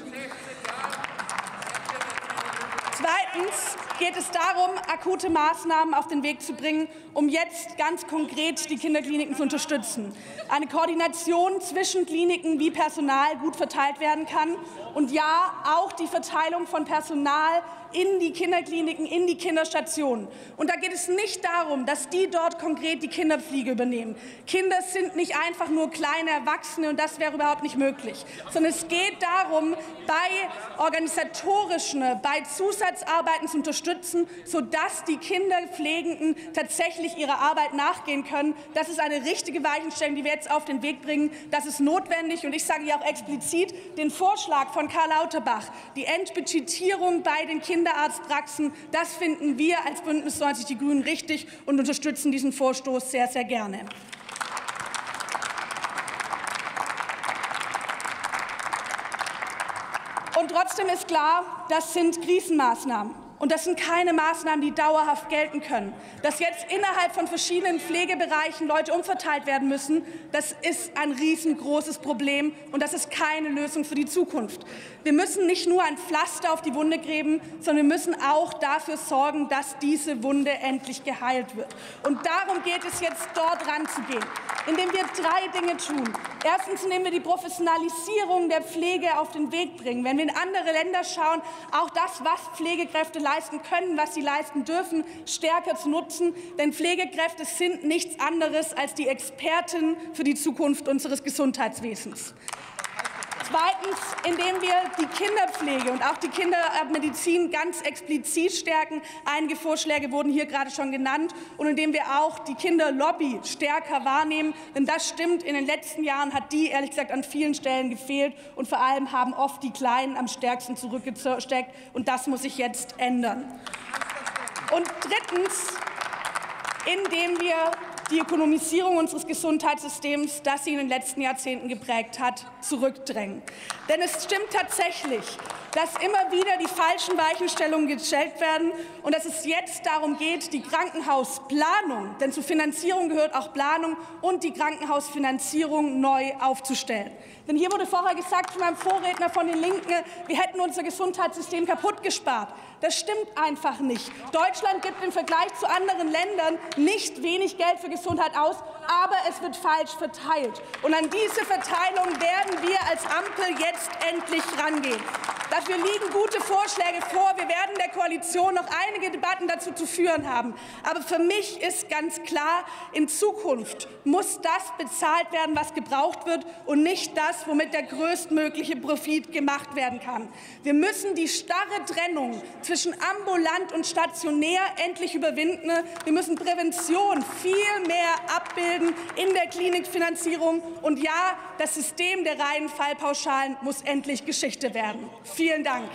Zweitens geht es darum, akute Maßnahmen auf den Weg zu bringen, um jetzt ganz konkret die Kinderkliniken zu unterstützen. Eine Koordination zwischen Kliniken, wie Personal gut verteilt werden kann. Und ja, auch die Verteilung von Personal in die Kinderkliniken, in die Kinderstationen. Und da geht es nicht darum, dass die dort konkret die Kinderpflege übernehmen. Kinder sind nicht einfach nur kleine Erwachsene, und das wäre überhaupt nicht möglich. Sondern es geht darum, bei organisatorischen, bei Zusatzarbeiten zu unterstützen, unterstützen, sodass die Kinderpflegenden tatsächlich ihrer Arbeit nachgehen können. Das ist eine richtige Weichenstellung, die wir jetzt auf den Weg bringen. Das ist notwendig. Und ich sage hier auch explizit den Vorschlag von Karl Lauterbach, die Entbudgetierung bei den Kinderarztpraxen, das finden wir als Bündnis neunzig Die Grünen richtig und unterstützen diesen Vorstoß sehr, sehr gerne. Und trotzdem ist klar, das sind Krisenmaßnahmen. Und das sind keine Maßnahmen, die dauerhaft gelten können. Dass jetzt innerhalb von verschiedenen Pflegebereichen Leute umverteilt werden müssen, das ist ein riesengroßes Problem, und das ist keine Lösung für die Zukunft. Wir müssen nicht nur ein Pflaster auf die Wunde kleben, sondern wir müssen auch dafür sorgen, dass diese Wunde endlich geheilt wird. Und darum geht es jetzt, dort ranzugehen, indem wir drei Dinge tun. Erstens, indem wir die Professionalisierung der Pflege auf den Weg bringen. Wenn wir in andere Länder schauen, auch das, was Pflegekräfte leisten können, was sie leisten dürfen, stärker zu nutzen. Denn Pflegekräfte sind nichts anderes als die Experten für die Zukunft unseres Gesundheitswesens. Zweitens, indem wir die Kinderpflege und auch die Kindermedizin ganz explizit stärken. Einige Vorschläge wurden hier gerade schon genannt. Und indem wir auch die Kinderlobby stärker wahrnehmen. Denn das stimmt, in den letzten Jahren hat die ehrlich gesagt an vielen Stellen gefehlt. Und vor allem haben oft die Kleinen am stärksten zurückgesteckt. Und das muss sich jetzt ändern. Und drittens, indem wir die Ökonomisierung unseres Gesundheitssystems, das sie in den letzten Jahrzehnten geprägt hat, zurückdrängen. Denn es stimmt tatsächlich, dass immer wieder die falschen Weichenstellungen gestellt werden und dass es jetzt darum geht, die Krankenhausplanung, denn zur Finanzierung gehört auch Planung, und die Krankenhausfinanzierung neu aufzustellen. Denn hier wurde vorher gesagt von meinem Vorredner von den Linken, wir hätten unser Gesundheitssystem kaputt gespart. Das stimmt einfach nicht. Deutschland gibt im Vergleich zu anderen Ländern nicht wenig Geld für Gesundheit aus, aber es wird falsch verteilt. Und an diese Verteilung werden wir als Ampel jetzt endlich rangehen. Dafür liegen gute Vorschläge vor. Wir werden der Koalition noch einige Debatten dazu zu führen haben. Aber für mich ist ganz klar, in Zukunft muss das bezahlt werden, was gebraucht wird, und nicht das, womit der größtmögliche Profit gemacht werden kann. Wir müssen die starre Trennung zwischen ambulant und stationär endlich überwinden. Wir müssen Prävention viel mehr abbilden in der Klinikfinanzierung. Und ja, das System der reinen Fallpauschalen muss endlich Geschichte werden. Vielen Dank.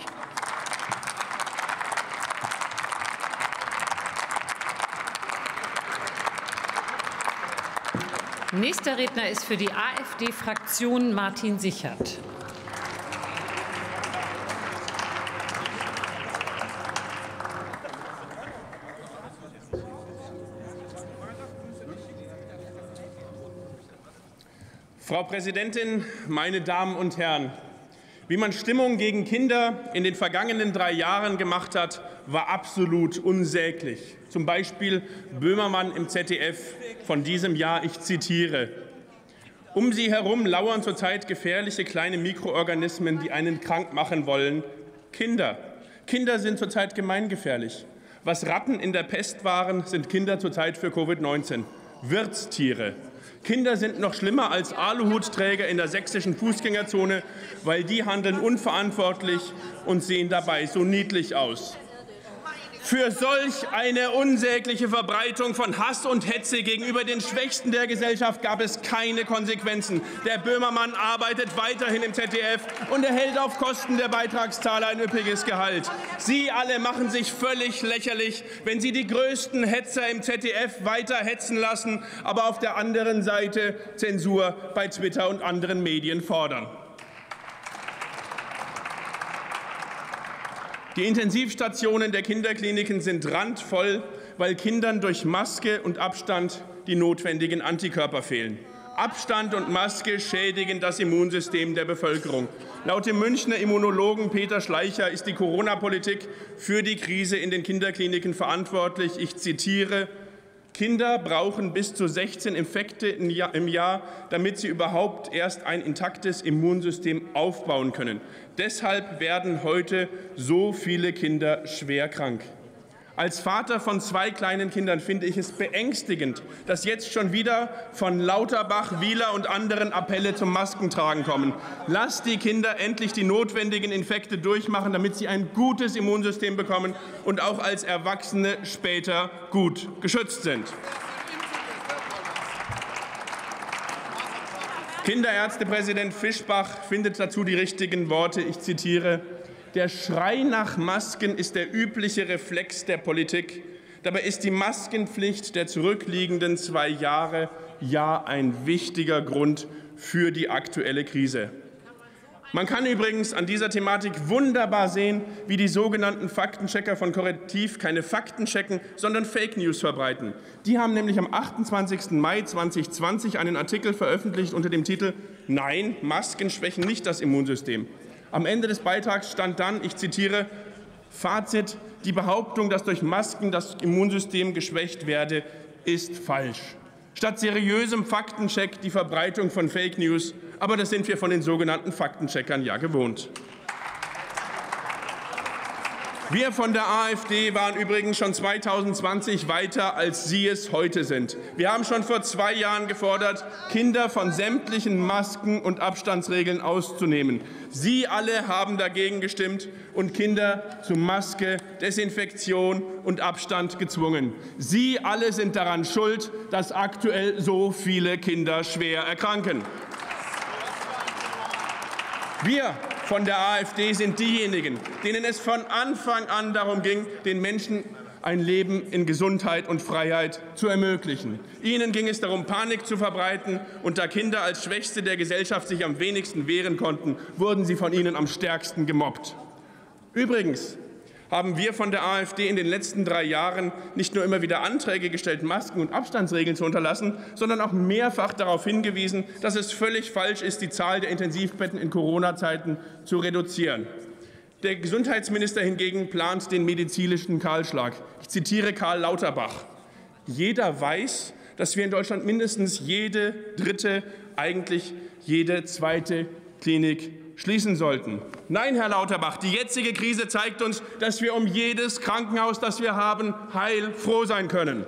Nächster Redner ist für die AfD-Fraktion Martin Sichert. Frau Präsidentin, meine Damen und Herren! Wie man Stimmung gegen Kinder in den vergangenen drei Jahren gemacht hat, war absolut unsäglich. Zum Beispiel Böhmermann im Z D F von diesem Jahr, ich zitiere: Um sie herum lauern zurzeit gefährliche kleine Mikroorganismen, die einen krank machen wollen. Kinder. Kinder sind zurzeit gemeingefährlich. Was Ratten in der Pest waren, sind Kinder zurzeit für Covid neunzehn. Wirtstiere. Kinder sind noch schlimmer als Aluhutträger in der sächsischen Fußgängerzone, weil die handeln unverantwortlich und sehen dabei so niedlich aus. Für solch eine unsägliche Verbreitung von Hass und Hetze gegenüber den Schwächsten der Gesellschaft gab es keine Konsequenzen. Der Böhmermann arbeitet weiterhin im Z D F und erhält auf Kosten der Beitragszahler ein üppiges Gehalt. Sie alle machen sich völlig lächerlich, wenn Sie die größten Hetzer im Z D F weiter hetzen lassen, aber auf der anderen Seite Zensur bei Twitter und anderen Medien fordern. Die Intensivstationen der Kinderkliniken sind randvoll, weil Kindern durch Maske und Abstand die notwendigen Antikörper fehlen. Abstand und Maske schädigen das Immunsystem der Bevölkerung. Laut dem Münchner Immunologen Peter Schleicher ist die Corona-Politik für die Krise in den Kinderkliniken verantwortlich. Ich zitiere: Kinder brauchen bis zu sechzehn Infekte im Jahr, damit sie überhaupt erst ein intaktes Immunsystem aufbauen können. Deshalb werden heute so viele Kinder schwer krank. Als Vater von zwei kleinen Kindern finde ich es beängstigend, dass jetzt schon wieder von Lauterbach, Wieler und anderen Appelle zum Maskentragen kommen. Lasst die Kinder endlich die notwendigen Infekte durchmachen, damit sie ein gutes Immunsystem bekommen und auch als Erwachsene später gut geschützt sind. Kinderärztepräsident Fischbach findet dazu die richtigen Worte. Ich zitiere: Der Schrei nach Masken ist der übliche Reflex der Politik. Dabei ist die Maskenpflicht der zurückliegenden zwei Jahre ja ein wichtiger Grund für die aktuelle Krise. Man kann übrigens an dieser Thematik wunderbar sehen, wie die sogenannten Faktenchecker von Korrektiv keine Fakten checken, sondern Fake News verbreiten. Die haben nämlich am achtundzwanzigsten Mai zweitausendzwanzig einen Artikel veröffentlicht unter dem Titel „Nein, Masken schwächen nicht das Immunsystem". Am Ende des Beitrags stand dann, ich zitiere: Fazit: Die Behauptung, dass durch Masken das Immunsystem geschwächt werde, ist falsch. Statt seriösem Faktencheck die Verbreitung von Fake News. Aber das sind wir von den sogenannten Faktencheckern ja gewohnt. Wir von der AfD waren übrigens schon zweitausendzwanzig weiter, als Sie es heute sind. Wir haben schon vor zwei Jahren gefordert, Kinder von sämtlichen Masken- und Abstandsregeln auszunehmen. Sie alle haben dagegen gestimmt und Kinder zu Maske, Desinfektion und Abstand gezwungen. Sie alle sind daran schuld, dass aktuell so viele Kinder schwer erkranken. Wir von der AfD sind diejenigen, denen es von Anfang an darum ging, den Menschen ein Leben in Gesundheit und Freiheit zu ermöglichen. Ihnen ging es darum, Panik zu verbreiten, und da Kinder als Schwächste der Gesellschaft sich am wenigsten wehren konnten, wurden sie von ihnen am stärksten gemobbt. Übrigens haben wir von der AfD in den letzten drei Jahren nicht nur immer wieder Anträge gestellt, Masken- und Abstandsregeln zu unterlassen, sondern auch mehrfach darauf hingewiesen, dass es völlig falsch ist, die Zahl der Intensivbetten in Corona-Zeiten zu reduzieren. Der Gesundheitsminister hingegen plant den medizinischen Kahlschlag. Ich zitiere Karl Lauterbach: Jeder weiß, dass wir in Deutschland mindestens jede dritte, eigentlich jede zweite Klinik schließen sollten. Nein, Herr Lauterbach, die jetzige Krise zeigt uns, dass wir um jedes Krankenhaus, das wir haben, heilfroh sein können.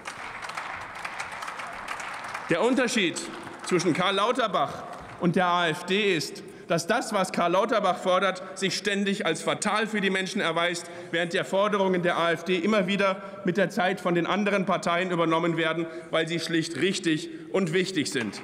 Der Unterschied zwischen Karl Lauterbach und der AfD ist, dass das, was Karl Lauterbach fordert, sich ständig als fatal für die Menschen erweist, während die Forderungen der AfD immer wieder mit der Zeit von den anderen Parteien übernommen werden, weil sie schlicht richtig und wichtig sind.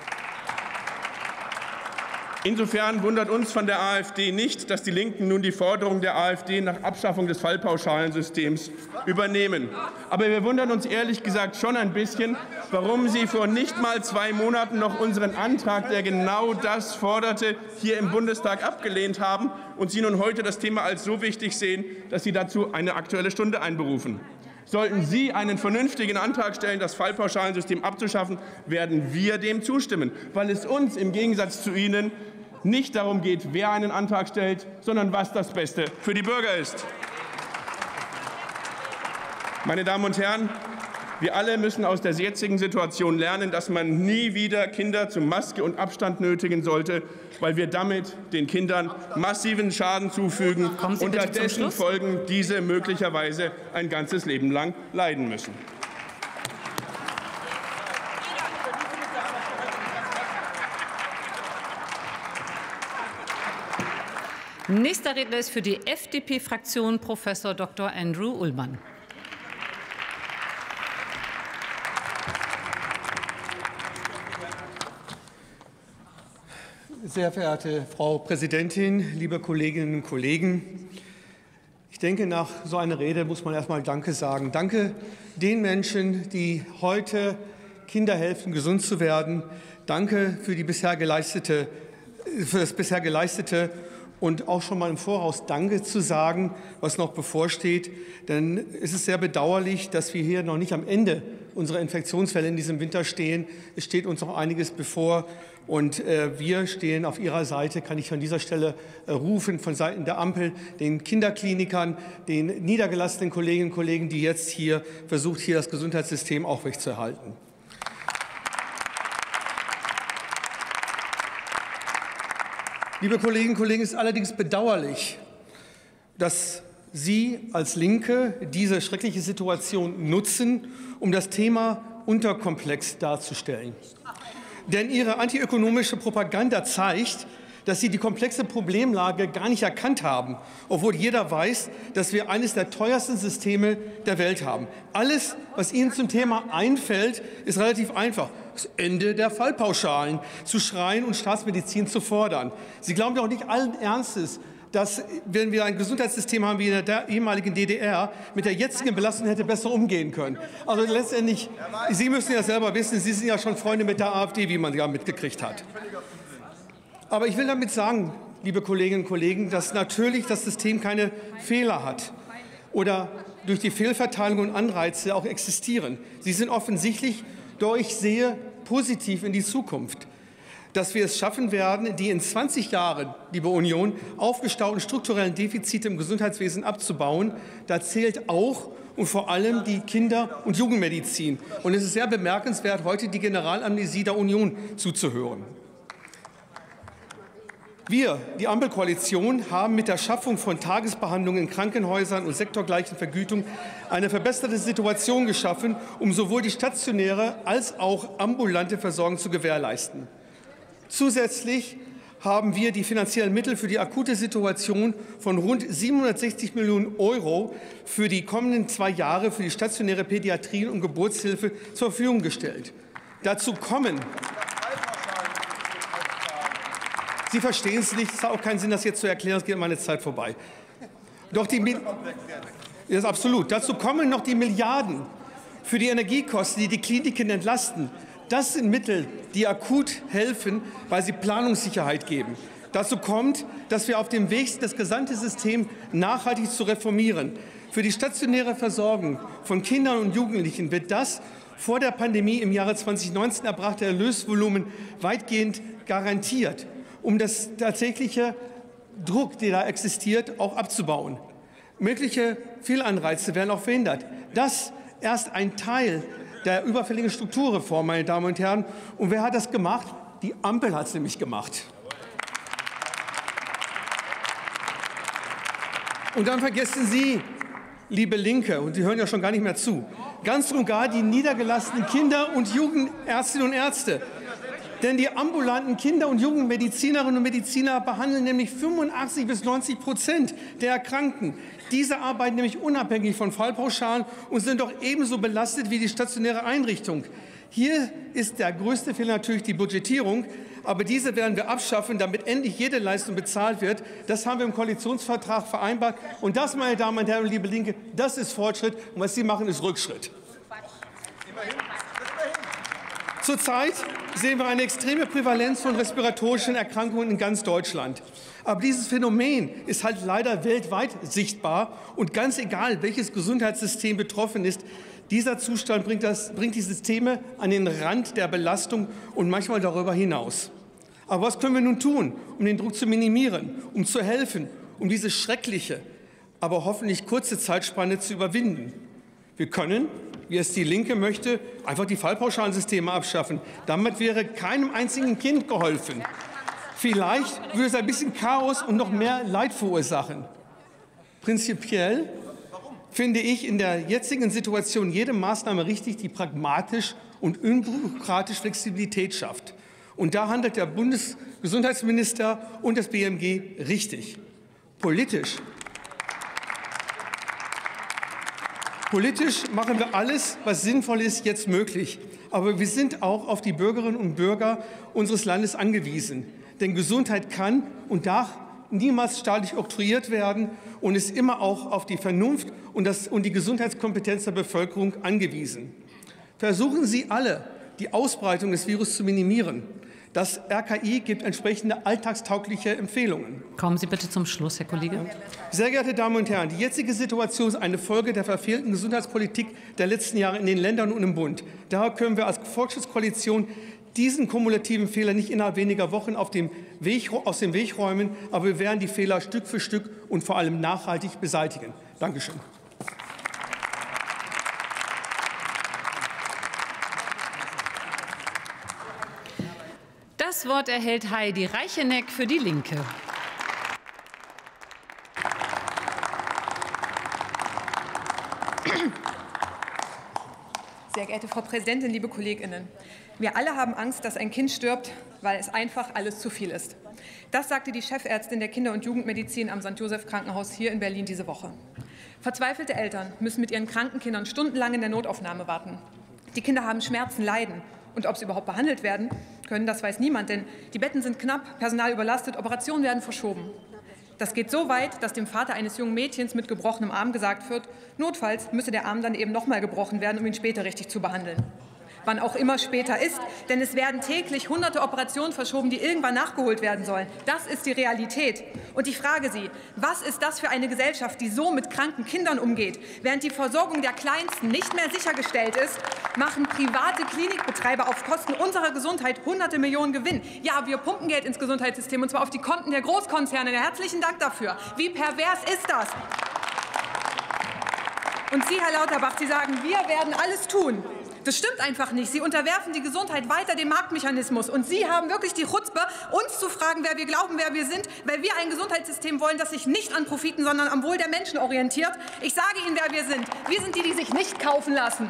Insofern wundert uns von der AfD nicht, dass die Linken nun die Forderung der AfD nach Abschaffung des Fallpauschalensystems übernehmen. Aber wir wundern uns ehrlich gesagt schon ein bisschen, warum Sie vor nicht mal zwei Monaten noch unseren Antrag, der genau das forderte, hier im Bundestag abgelehnt haben und Sie nun heute das Thema als so wichtig sehen, dass Sie dazu eine Aktuelle Stunde einberufen. Sollten Sie einen vernünftigen Antrag stellen, das Fallpauschalensystem abzuschaffen, werden wir dem zustimmen, weil es uns im Gegensatz zu Ihnen nicht darum geht, wer einen Antrag stellt, sondern was das Beste für die Bürger ist. Meine Damen und Herren, wir alle müssen aus der jetzigen Situation lernen, dass man nie wieder Kinder zu Maske und Abstand nötigen sollte, weil wir damit den Kindern massiven Schaden zufügen und dessen Folgen diese möglicherweise ein ganzes Leben lang leiden müssen. Nächster Redner ist für die F D P-Fraktion Professor Doktor Andrew Ullmann. Sehr verehrte Frau Präsidentin, liebe Kolleginnen und Kollegen! Ich denke, nach so einer Rede muss man erst mal Danke sagen. Danke den Menschen, die heute Kindern helfen, gesund zu werden. Danke für, die bisher geleistete, für das bisher Geleistete. Und auch schon mal im Voraus Danke zu sagen, was noch bevorsteht. Denn es ist sehr bedauerlich, dass wir hier noch nicht am Ende unserer Infektionsfälle in diesem Winter stehen. Es steht uns noch einiges bevor. Und äh, wir stehen auf Ihrer Seite, kann ich an dieser Stelle äh, rufen, von Seiten der Ampel, den Kinderklinikern, den niedergelassenen Kolleginnen und Kollegen, die jetzt hier versucht, hier das Gesundheitssystem aufrechtzuerhalten. Liebe Kolleginnen und Kollegen, es ist allerdings bedauerlich, dass Sie als Linke diese schreckliche Situation nutzen, um das Thema unterkomplex darzustellen. Denn Ihre antiökonomische Propaganda zeigt, dass Sie die komplexe Problemlage gar nicht erkannt haben, obwohl jeder weiß, dass wir eines der teuersten Systeme der Welt haben. Alles, was Ihnen zum Thema einfällt, ist relativ einfach. Das Ende der Fallpauschalen zu schreien und Staatsmedizin zu fordern. Sie glauben doch nicht allen Ernstes, dass, wenn wir ein Gesundheitssystem haben wie in der ehemaligen D D R, mit der jetzigen Belastung hätte besser umgehen können. Also letztendlich, Sie müssen ja selber wissen, Sie sind ja schon Freunde mit der AfD, wie man ja mitgekriegt hat. Aber ich will damit sagen, liebe Kolleginnen und Kollegen, dass natürlich das System keine Fehler hat oder durch die Fehlverteilung und Anreize auch existieren. Sie sind offensichtlich, doch ich sehe positiv in die Zukunft, dass wir es schaffen werden, die in zwanzig Jahren, liebe Union, aufgestauten strukturellen Defizite im Gesundheitswesen abzubauen. Da zählt auch und vor allem die Kinder- und Jugendmedizin. Und es ist sehr bemerkenswert, heute die Generalamnesie der Union zuzuhören. Wir, die Ampelkoalition, haben mit der Schaffung von Tagesbehandlungen in Krankenhäusern und sektorgleichen Vergütung eine verbesserte Situation geschaffen, um sowohl die stationäre als auch ambulante Versorgung zu gewährleisten. Zusätzlich haben wir die finanziellen Mittel für die akute Situation von rund siebenhundertsechzig Millionen Euro für die kommenden zwei Jahre für die stationäre Pädiatrie und Geburtshilfe zur Verfügung gestellt. Dazu kommen Sie verstehen es nicht, es hat auch keinen Sinn, das jetzt zu erklären, es geht meine Zeit vorbei. Doch die das ist absolut. Dazu kommen noch die Milliarden für die Energiekosten, die die Kliniken entlasten. Das sind Mittel, die akut helfen, weil sie Planungssicherheit geben. Dazu kommt, dass wir auf dem Weg sind, das gesamte System nachhaltig zu reformieren. Für die stationäre Versorgung von Kindern und Jugendlichen wird das vor der Pandemie im Jahre zweitausendneunzehn erbrachte Erlösvolumen weitgehend garantiert, um das tatsächliche Druck, der da existiert, auch abzubauen. Mögliche Fehlanreize werden auch verhindert. Das erst ein Teil der überfälligen Strukturreform, meine Damen und Herren. Und wer hat das gemacht? Die Ampel hat es nämlich gemacht. Und dann vergessen Sie, liebe Linke, und Sie hören ja schon gar nicht mehr zu, ganz und gar die niedergelassenen Kinder- und Jugendärztinnen und Ärzte. Denn die ambulanten Kinder- und Jugendmedizinerinnen und Mediziner behandeln nämlich fünfundachtzig bis neunzig Prozent der Erkrankten. Diese arbeiten nämlich unabhängig von Fallpauschalen und sind doch ebenso belastet wie die stationäre Einrichtung. Hier ist der größte Fehler natürlich die Budgetierung, aber diese werden wir abschaffen, damit endlich jede Leistung bezahlt wird. Das haben wir im Koalitionsvertrag vereinbart. Und das, meine Damen und Herren, liebe Linke, das ist Fortschritt. Und was Sie machen, ist Rückschritt. Zurzeit sehen wir eine extreme Prävalenz von respiratorischen Erkrankungen in ganz Deutschland. Aber dieses Phänomen ist halt leider weltweit sichtbar. Und ganz egal, welches Gesundheitssystem betroffen ist, dieser Zustand bringt, das, bringt die Systeme an den Rand der Belastung und manchmal darüber hinaus. Aber was können wir nun tun, um den Druck zu minimieren, um zu helfen, um diese schreckliche, aber hoffentlich kurze Zeitspanne zu überwinden? Wir können, wie es die Linke möchte, einfach die Fallpauschalensysteme abschaffen. Damit wäre keinem einzigen Kind geholfen. Vielleicht würde es ein bisschen Chaos und noch mehr Leid verursachen. Prinzipiell finde ich in der jetzigen Situation jede Maßnahme richtig, die pragmatisch und unbürokratisch Flexibilität schafft. Und da handelt der Bundesgesundheitsminister und das B M G richtig. Politisch Politisch machen wir alles, was sinnvoll ist, jetzt möglich. Aber wir sind auch auf die Bürgerinnen und Bürger unseres Landes angewiesen. Denn Gesundheit kann und darf niemals staatlich oktroyiert werden und ist immer auch auf die Vernunft und, das, und die Gesundheitskompetenz der Bevölkerung angewiesen. Versuchen Sie alle, die Ausbreitung des Virus zu minimieren. Das R K I gibt entsprechende alltagstaugliche Empfehlungen. Kommen Sie bitte zum Schluss, Herr Kollege. Sehr geehrte Damen und Herren, die jetzige Situation ist eine Folge der verfehlten Gesundheitspolitik der letzten Jahre in den Ländern und im Bund. Daher können wir als Volksschutzkoalition diesen kumulativen Fehler nicht innerhalb weniger Wochen auf dem Weg, aus dem Weg räumen, aber wir werden die Fehler Stück für Stück und vor allem nachhaltig beseitigen. Dankeschön. Das Wort erhält Heidi Reicheneck für die Linke. Sehr geehrte Frau Präsidentin, liebe KollegInnen! Wir alle haben Angst, dass ein Kind stirbt, weil es einfach alles zu viel ist. Das sagte die Chefärztin der Kinder- und Jugendmedizin am Sankt Joseph Krankenhaus hier in Berlin diese Woche. Verzweifelte Eltern müssen mit ihren kranken Kindern stundenlang in der Notaufnahme warten. Die Kinder haben Schmerzen, Leiden. Und ob sie überhaupt behandelt werden können, das weiß niemand, denn die Betten sind knapp, Personal überlastet, Operationen werden verschoben. Das geht so weit, dass dem Vater eines jungen Mädchens mit gebrochenem Arm gesagt wird, notfalls müsse der Arm dann eben noch mal gebrochen werden, um ihn später richtig zu behandeln. Wann auch immer später ist, denn es werden täglich hunderte Operationen verschoben, die irgendwann nachgeholt werden sollen. Das ist die Realität. Und ich frage Sie, was ist das für eine Gesellschaft, die so mit kranken Kindern umgeht? Während die Versorgung der Kleinsten nicht mehr sichergestellt ist, machen private Klinikbetreiber auf Kosten unserer Gesundheit hunderte Millionen Gewinn. Ja, wir pumpen Geld ins Gesundheitssystem, und zwar auf die Konten der Großkonzerne. Herzlichen Dank dafür. Wie pervers ist das? Und Sie, Herr Lauterbach, Sie sagen, wir werden alles tun. Das stimmt einfach nicht. Sie unterwerfen die Gesundheit weiter dem Marktmechanismus. Und Sie haben wirklich die Chutzpe, uns zu fragen, wer wir glauben, wer wir sind, weil wir ein Gesundheitssystem wollen, das sich nicht an Profiten, sondern am Wohl der Menschen orientiert. Ich sage Ihnen, wer wir sind. Wir sind die, die sich nicht kaufen lassen.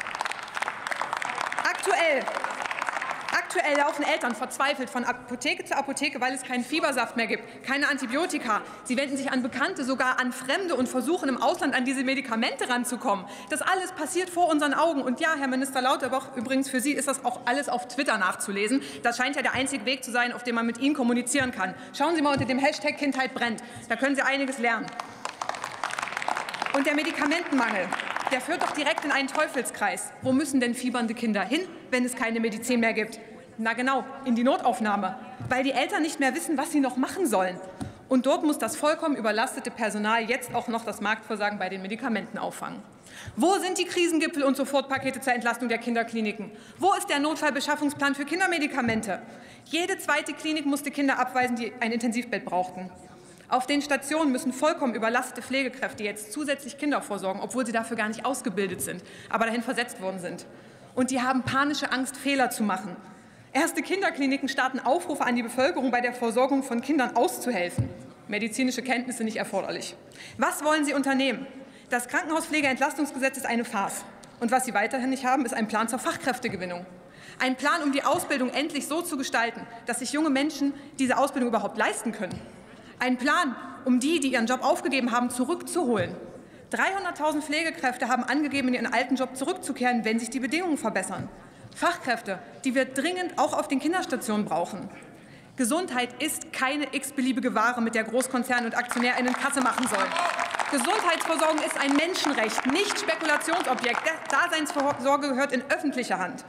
Aktuell Aktuell laufen Eltern verzweifelt von Apotheke zu Apotheke, weil es keinen Fiebersaft mehr gibt, keine Antibiotika. Sie wenden sich an Bekannte, sogar an Fremde und versuchen im Ausland an diese Medikamente ranzukommen. Das alles passiert vor unseren Augen. Und ja, Herr Minister Lauterbach, übrigens für Sie ist das auch alles auf Twitter nachzulesen. Das scheint ja der einzige Weg zu sein, auf dem man mit Ihnen kommunizieren kann. Schauen Sie mal unter dem Hashtag Kindheit brennt. Da können Sie einiges lernen. Und der Medikamentenmangel, der führt doch direkt in einen Teufelskreis. Wo müssen denn fiebernde Kinder hin, wenn es keine Medizin mehr gibt? Na genau, in die Notaufnahme, weil die Eltern nicht mehr wissen, was sie noch machen sollen. Und dort muss das vollkommen überlastete Personal jetzt auch noch das Marktversagen bei den Medikamenten auffangen. Wo sind die Krisengipfel und Sofortpakete zur Entlastung der Kinderkliniken? Wo ist der Notfallbeschaffungsplan für Kindermedikamente? Jede zweite Klinik musste Kinder abweisen, die ein Intensivbett brauchten. Auf den Stationen müssen vollkommen überlastete Pflegekräfte jetzt zusätzlich Kinder vorsorgen, obwohl sie dafür gar nicht ausgebildet sind, aber dahin versetzt worden sind. Und die haben panische Angst, Fehler zu machen. Erste Kinderkliniken starten Aufrufe an die Bevölkerung, bei der Versorgung von Kindern auszuhelfen. Medizinische Kenntnisse nicht erforderlich. Was wollen Sie unternehmen? Das Krankenhauspflegeentlastungsgesetz ist eine Farce. Und was Sie weiterhin nicht haben, ist ein Plan zur Fachkräftegewinnung. Ein Plan, um die Ausbildung endlich so zu gestalten, dass sich junge Menschen diese Ausbildung überhaupt leisten können. Ein Plan, um die, die ihren Job aufgegeben haben, zurückzuholen. dreihunderttausend Pflegekräfte haben angegeben, in ihren alten Job zurückzukehren, wenn sich die Bedingungen verbessern. Fachkräfte, die wir dringend auch auf den Kinderstationen brauchen. Gesundheit ist keine x-beliebige Ware, mit der Großkonzerne und AktionärInnen Kasse machen sollen. Gesundheitsversorgung ist ein Menschenrecht, nicht Spekulationsobjekt. Daseinsvorsorge gehört in öffentliche Hand.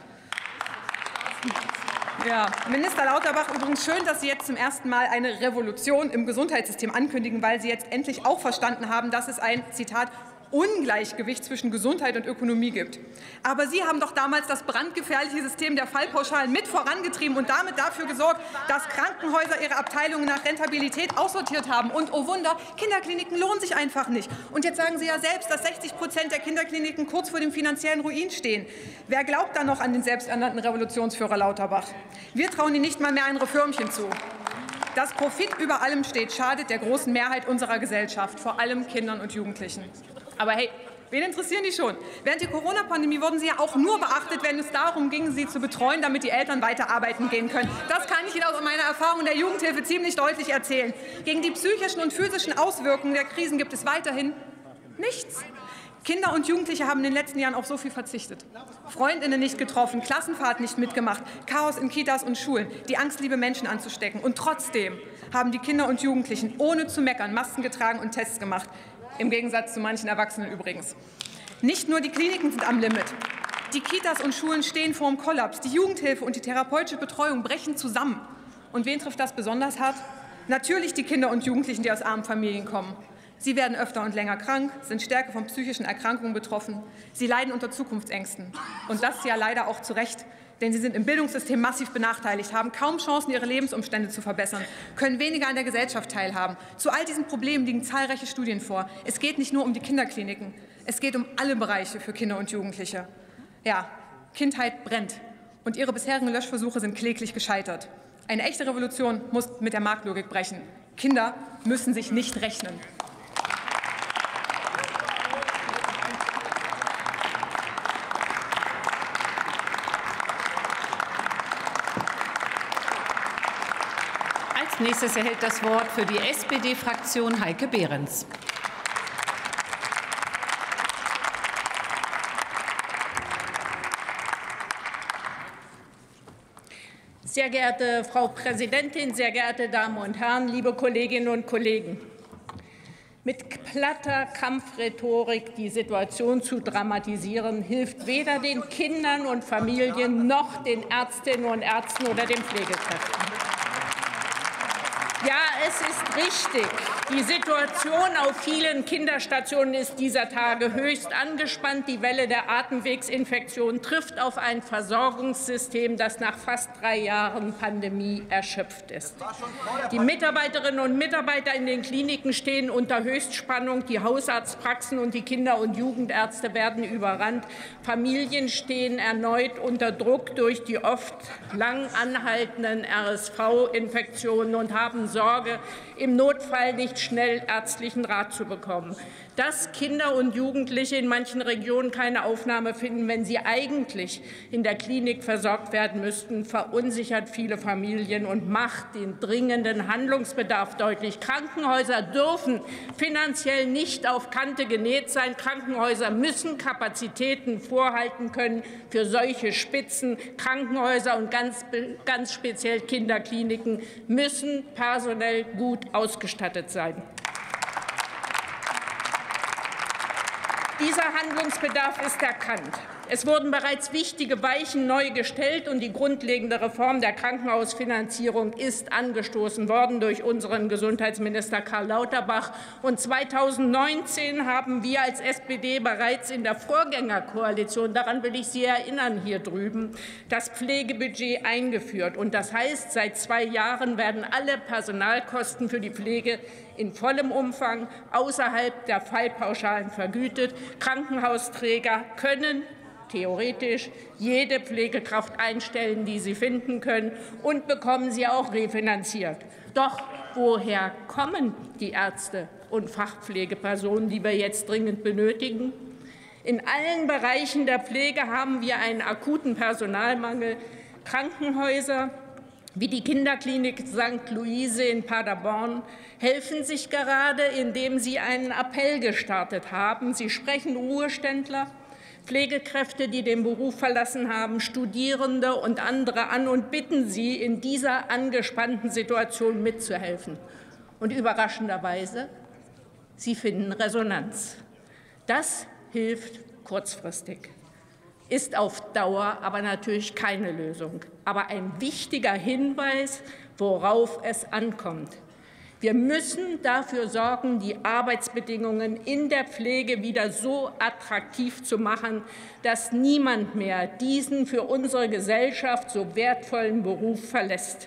Ja, Minister Lauterbach, übrigens schön, dass Sie jetzt zum ersten Mal eine Revolution im Gesundheitssystem ankündigen, weil Sie jetzt endlich auch verstanden haben, dass es ein, Zitat, Ungleichgewicht zwischen Gesundheit und Ökonomie gibt. Aber Sie haben doch damals das brandgefährliche System der Fallpauschalen mit vorangetrieben und damit dafür gesorgt, dass Krankenhäuser ihre Abteilungen nach Rentabilität aussortiert haben. Und oh Wunder, Kinderkliniken lohnen sich einfach nicht. Und jetzt sagen Sie ja selbst, dass sechzig Prozent der Kinderkliniken kurz vor dem finanziellen Ruin stehen. Wer glaubt da noch an den selbsternannten Revolutionsführer Lauterbach? Wir trauen Ihnen nicht mal mehr ein Reformchen zu. Dass Profit über allem steht, schadet der großen Mehrheit unserer Gesellschaft, vor allem Kindern und Jugendlichen. Aber hey, wen interessieren die schon? Während der Corona-Pandemie wurden sie ja auch nur beachtet, wenn es darum ging, sie zu betreuen, damit die Eltern weiter arbeiten gehen können. Das kann ich Ihnen aus meiner Erfahrung in der Jugendhilfe ziemlich deutlich erzählen. Gegen die psychischen und physischen Auswirkungen der Krisen gibt es weiterhin nichts. Kinder und Jugendliche haben in den letzten Jahren auf so viel verzichtet. Freundinnen nicht getroffen, Klassenfahrt nicht mitgemacht, Chaos in Kitas und Schulen, die Angst, liebe Menschen anzustecken. Und trotzdem haben die Kinder und Jugendlichen ohne zu meckern Masken getragen und Tests gemacht. Im Gegensatz zu manchen Erwachsenen übrigens. Nicht nur die Kliniken sind am Limit. Die Kitas und Schulen stehen vor dem Kollaps. Die Jugendhilfe und die therapeutische Betreuung brechen zusammen. Und wen trifft das besonders hart? Natürlich die Kinder und Jugendlichen, die aus armen Familien kommen. Sie werden öfter und länger krank, sind stärker von psychischen Erkrankungen betroffen. Sie leiden unter Zukunftsängsten. Und das ja leider auch zu Recht. Denn sie sind im Bildungssystem massiv benachteiligt, haben kaum Chancen, ihre Lebensumstände zu verbessern, können weniger an der Gesellschaft teilhaben. Zu all diesen Problemen liegen zahlreiche Studien vor. Es geht nicht nur um die Kinderkliniken, es geht um alle Bereiche für Kinder und Jugendliche. Ja, Kindheit brennt und ihre bisherigen Löschversuche sind kläglich gescheitert. Eine echte Revolution muss mit der Marktlogik brechen. Kinder müssen sich nicht rechnen. Als nächstes erhält das Wort für die S P D-Fraktion Heike Behrens. Sehr geehrte Frau Präsidentin, sehr geehrte Damen und Herren, liebe Kolleginnen und Kollegen! Mit platter Kampfrhetorik die Situation zu dramatisieren, hilft weder den Kindern und Familien noch den Ärztinnen und Ärzten oder den Pflegekräften. Ja, es ist richtig. Die Situation auf vielen Kinderstationen ist dieser Tage höchst angespannt. Die Welle der Atemwegsinfektion trifft auf ein Versorgungssystem, das nach fast drei Jahren Pandemie erschöpft ist. Die Mitarbeiterinnen und Mitarbeiter in den Kliniken stehen unter Höchstspannung. Die Hausarztpraxen und die Kinder- und Jugendärzte werden überrannt. Familien stehen erneut unter Druck durch die oft lang anhaltenden R S V-Infektionen und haben Sorge, im Notfall nicht schnell ärztlichen Rat zu bekommen. Dass Kinder und Jugendliche in manchen Regionen keine Aufnahme finden, wenn sie eigentlich in der Klinik versorgt werden müssten, verunsichert viele Familien und macht den dringenden Handlungsbedarf deutlich. Krankenhäuser dürfen finanziell nicht auf Kante genäht sein. Krankenhäuser müssen Kapazitäten vorhalten können für solche Spitzen. Krankenhäuser und ganz, ganz speziell Kinderkliniken müssen personell gut ausgestattet sein. Dieser Handlungsbedarf ist erkannt. Es wurden bereits wichtige Weichen neu gestellt, und die grundlegende Reform der Krankenhausfinanzierung ist angestoßen worden durch unseren Gesundheitsminister Karl Lauterbach. Und zweitausendneunzehn haben wir als S P D bereits in der Vorgängerkoalition, daran will ich Sie erinnern hier drüben, das Pflegebudget eingeführt. Und das heißt, seit zwei Jahren werden alle Personalkosten für die Pflege in vollem Umfang außerhalb der Fallpauschalen vergütet. Krankenhausträger können theoretisch jede Pflegekraft einstellen, die sie finden können, und bekommen sie auch refinanziert. Doch woher kommen die Ärzte und Fachpflegepersonen, die wir jetzt dringend benötigen? In allen Bereichen der Pflege haben wir einen akuten Personalmangel. Krankenhäuser wie die Kinderklinik Sankt Luise in Paderborn helfen sich gerade, indem sie einen Appell gestartet haben. Sie sprechen Ruheständler, Pflegekräfte, die den Beruf verlassen haben, Studierende und andere an und bitten sie, in dieser angespannten Situation mitzuhelfen. Und überraschenderweise, sie finden Resonanz. Das hilft kurzfristig, ist auf Dauer aber natürlich keine Lösung, aber ein wichtiger Hinweis, worauf es ankommt. Wir müssen dafür sorgen, die Arbeitsbedingungen in der Pflege wieder so attraktiv zu machen, dass niemand mehr diesen für unsere Gesellschaft so wertvollen Beruf verlässt.